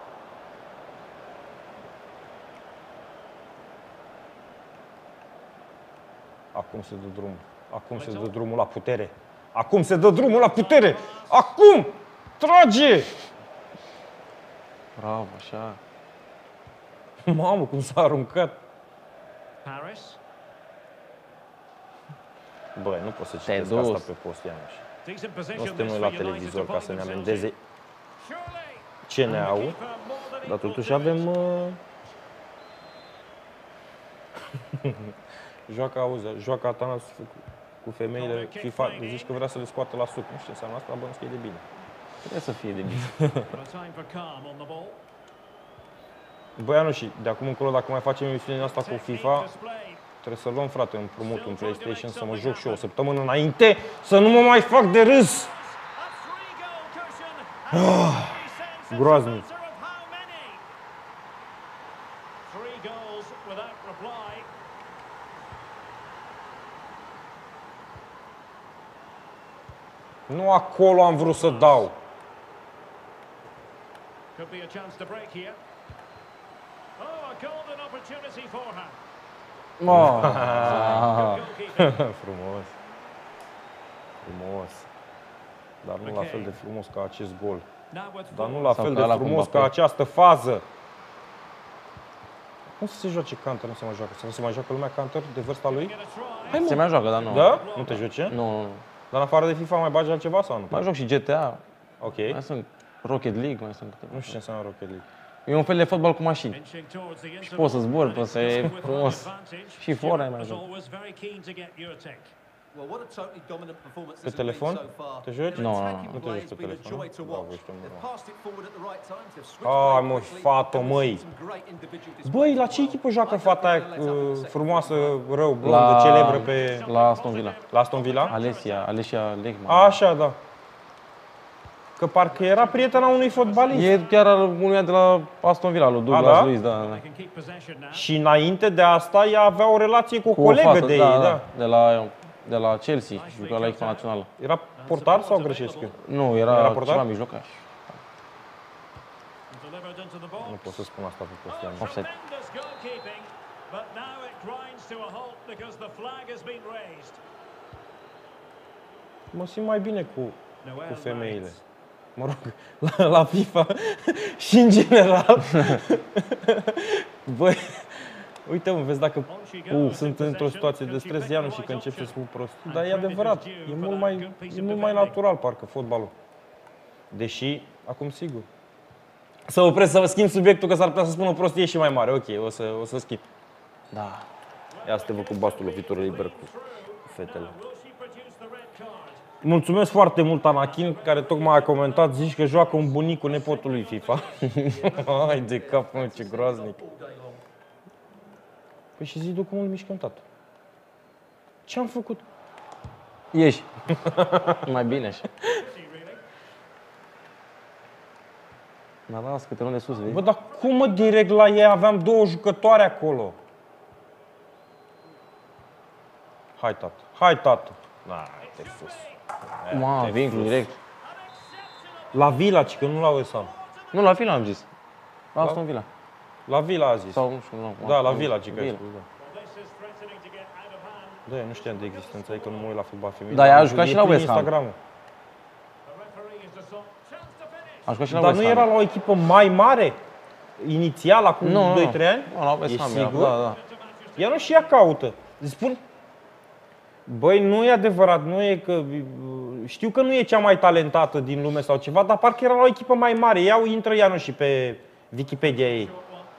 A: Acum se dă drumul. Acum se dă drumul la putere. Acum se dă drumul la putere! Acum! Trage!
B: bravo, așa.
A: Mamă, cum s-a aruncat! Băi, nu pot să citesc
B: dus.
A: asta pe post, Ianuș. Nu suntem noi la televizor ca să ne amendeze ce ne au, dar totuși avem... Uh... joacă, auzi, joacă Atanas cu, cu femeile FIFA, zici că vrea să le scoată la suc. Nu știu ce înseamnă asta, dar bănuiesc că e de bine.
B: Trebuie să fie de bine.
A: Băi, Ianuș, de acum încolo, dacă mai facem emisiunea asta cu FIFA, trebuie să luăm, frate, împrumut un PlayStation, să mă joc și eu o săptămână înainte, să nu mă mai fac de râs! Ah, groaznic! Nu acolo am vrut să dau.
D: Could be a chance to break here. Oh, a golden opportunity for her.
B: Oh.
D: Good goalkeeping.
A: Frumos. Frumos. Dar nu la fel de frumos ca acest gol.
D: Now with
A: Dar nu
D: four.
A: la
B: Sau
A: fel
B: ca
A: de
B: ăla cu
A: frumos
B: Mbappé.
A: ca această fază. Cum să se joace Canter? Nu se mai joacă. Să nu se mai joacă lumea Canter de vârsta lui?
D: Get a try.
B: Se mai joacă, dar nu.
A: Da? Nu te joci?
B: Nu, nu, nu.
A: Dar în afară de FIFA mai bagi altceva sau nu?
B: Mai joc și G T A,
A: Ok.
B: mai sunt Rocket League, mai sunt câteva.
A: Nu știu ce înseamnă Rocket League.
B: E un fel de fotbal cu mașini.
D: Inching towards the interval.
B: poți să zbori, poți să e
D: With high
B: frumos.
D: advantage.
B: Și fora e mai
D: As
B: joc.
D: always, very keen to get your take.
E: Well, what a totally dominant performance
A: Pe
E: this has been
A: telefon?
E: so far.
A: Te joci?
B: Nu, nu,
E: Attacking
A: nu te
E: play
A: joci
E: has
A: pe
E: been a
A: telefon.
E: joy to
A: Bravo,
E: watch.
A: ești un
E: They've
A: bravo.
E: passed it forward at the right times. They've switched
A: Ai,
E: play
A: mă,
E: quickly,
A: fată,
E: and we've
A: măi.
E: seen some great individual displays
A: Băi, la
E: as
A: ce
E: well.
A: echipă joacă
E: I
A: fata aia
E: don't think they'll let up in
A: uh,
E: the second
A: frumoasă,
E: half.
A: rău, blondă,
B: La-
A: celebră pe...
B: La Aston Villa.
A: La Aston Villa?
B: Alesia, Alesia Lechman.
A: Așa, da. Că parcă era prietena unui fotbalist.
B: E chiar al unuia de la Aston Villa, lui Douglas
A: da?
B: Luiz, da, da.
D: They can keep possession now.
A: Și înainte de asta, ea avea o relație cu o
B: Cu
A: colegă
B: fată,
A: de ei,
B: da,
A: da.
B: De la, de la Chelsea, juca la echipa națională.
A: Era portar sau greșesc eu?
B: Nu, era,
A: Era portar?
B: ceva mijlocaș.
D: Delivered into the
A: Nu
D: box.
A: pot să spun asta pe postul ăla.
B: Offside.
D: Tremendous goalkeeping, but now it grinds to a halt because the flag has been raised.
A: Mă simt mai bine cu,
D: Noel
A: cu femeile.
D: Knight.
A: Mă rog, la, la FIFA și în general. Băi, uite mă, vezi dacă
D: On she goes.
A: uh, sunt într-o situație de stres, Ianu, și că încep să spun prost. Dar e adevărat, e mult mai, e mult mai natural parcă fotbalul. Deși, acum sigur. Să opresc să vă schimb subiectul, că s-ar putea să spun o prostie și mai mare. Ok, o să, o să schimb.
B: Da.
A: Ia să te văd cu bastul lovitură liber cu, cu fetele.
D: Will she produce the red card?
A: Mulțumesc foarte mult, Anachin, care tocmai a comentat, zici că joacă un bunic cu nepotul lui FIFA. Hai de cap, mă, ce groaznic. Păi și zi, cum îl mișcăm, tată? Ce am făcut?
B: Ieși. Mai bine așa. Dar las câte unde sus, vezi?
A: Bă, dar cum mă direct la ei? Aveam două jucătoare acolo. Hai, tată. Hai, tată. Na, te fus.
B: Ma, vincul direct.
A: La Villa, ci că nu la West Ham.
B: Nu, la Villa am zis. La Aston Villa.
A: La Villa a zis.
B: Sau nu știu, nu.
A: Da, la Villa, ci că ai
B: Villa.
A: spus, da. Da, eu nu știam de existența ei, că nu mă uit la fotbal feminin.
B: Da, ea a
A: Am
B: jucat și
A: e
B: la
A: prin
B: West Ham.
A: Instagram-ul.
B: A jucat și la
A: Dar
B: West
A: nu
B: Ham.
A: era la o echipă mai mare? Inițial, acum
B: Nu, nu,
A: doi
B: nu.
A: trei ani?
B: Nu, la West
A: Ești
B: Ham era,
A: sigur?
B: da, da.
A: Ea nu și ea caută. Îți spun, băi, nu e adevărat, nu e că... Știu că nu e cea mai talentată din lume sau ceva, dar parcă era la o echipă mai mare. Iau, intră Ianu și pe Wikipedia ei.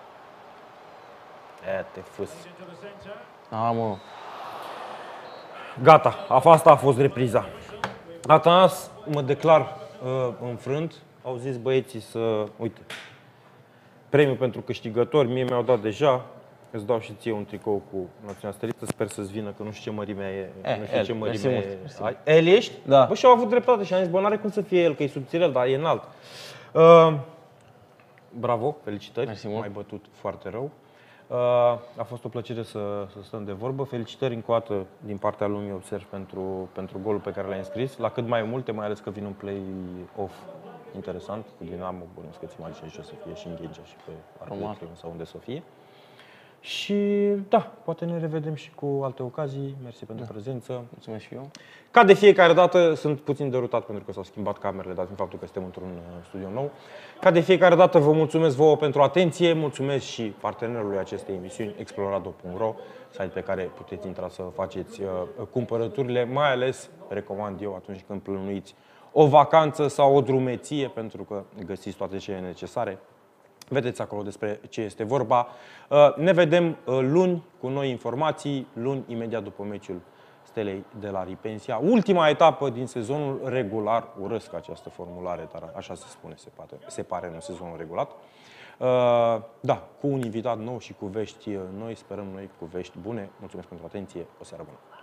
A: E, te fus.
B: A, mă.
A: Gata, asta a fost repriza. Atanas, mă declar uh, înfrânt. Au zis băieții să... Uite, premiul pentru câștigători, mie mi-au dat deja. Îți dau și ție un tricou cu Națiunea Stelistă. Sper să-ți vină, că nu știu ce mărime e.
B: Eh,
A: nu știu
B: el,
A: ce
B: mersi
A: mărime
B: mult,
A: e.
B: mersi
A: Ai- El ești?
B: Da.
A: Bă, și au avut dreptate și am zis, bă, n-are cum să fie el, că e subțirel, dar e înalt. Uh, bravo, felicitări.
B: Mersi mult.
A: M-ai bătut foarte rău. Uh, a fost o plăcere să, să stăm de vorbă. Felicitări încă o dată din partea lumii Observ pentru, pentru golul pe care l-ai înscris. La cât mai multe, mai ales că vine un play-off interesant cu Dinamo. Bănuiesc că ți imaginezi ce o să fie și în Ghegea și pe Ardeche sau unde să fie. Și da, poate ne revedem și cu alte ocazii. Mersi pentru
B: Da.
A: prezență.
B: Mulțumesc și eu.
A: Ca de fiecare dată, sunt puțin derutat pentru că s-au schimbat camerele, dat fiind faptul că suntem într-un uh, studio nou. Ca de fiecare dată, vă mulțumesc vouă pentru atenție, mulțumesc și partenerului acestei emisiuni, explorado punct ro, site pe care puteți intra să faceți uh, cumpărăturile, mai ales, recomand eu, atunci când plănuiți o vacanță sau o drumeție, pentru că găsiți toate cele necesare. Vedeți acolo despre ce este vorba. Uh, Ne vedem uh, luni cu noi informații, luni imediat după meciul Stelei de la Ripensia. Ultima etapă din sezonul regular, urăsc această formulare, dar așa se spune, se pare, se pare în sezonul regulat. Uh, Da, cu un invitat nou și cu vești noi, sperăm noi cu vești bune. Mulțumesc pentru atenție, o seară bună!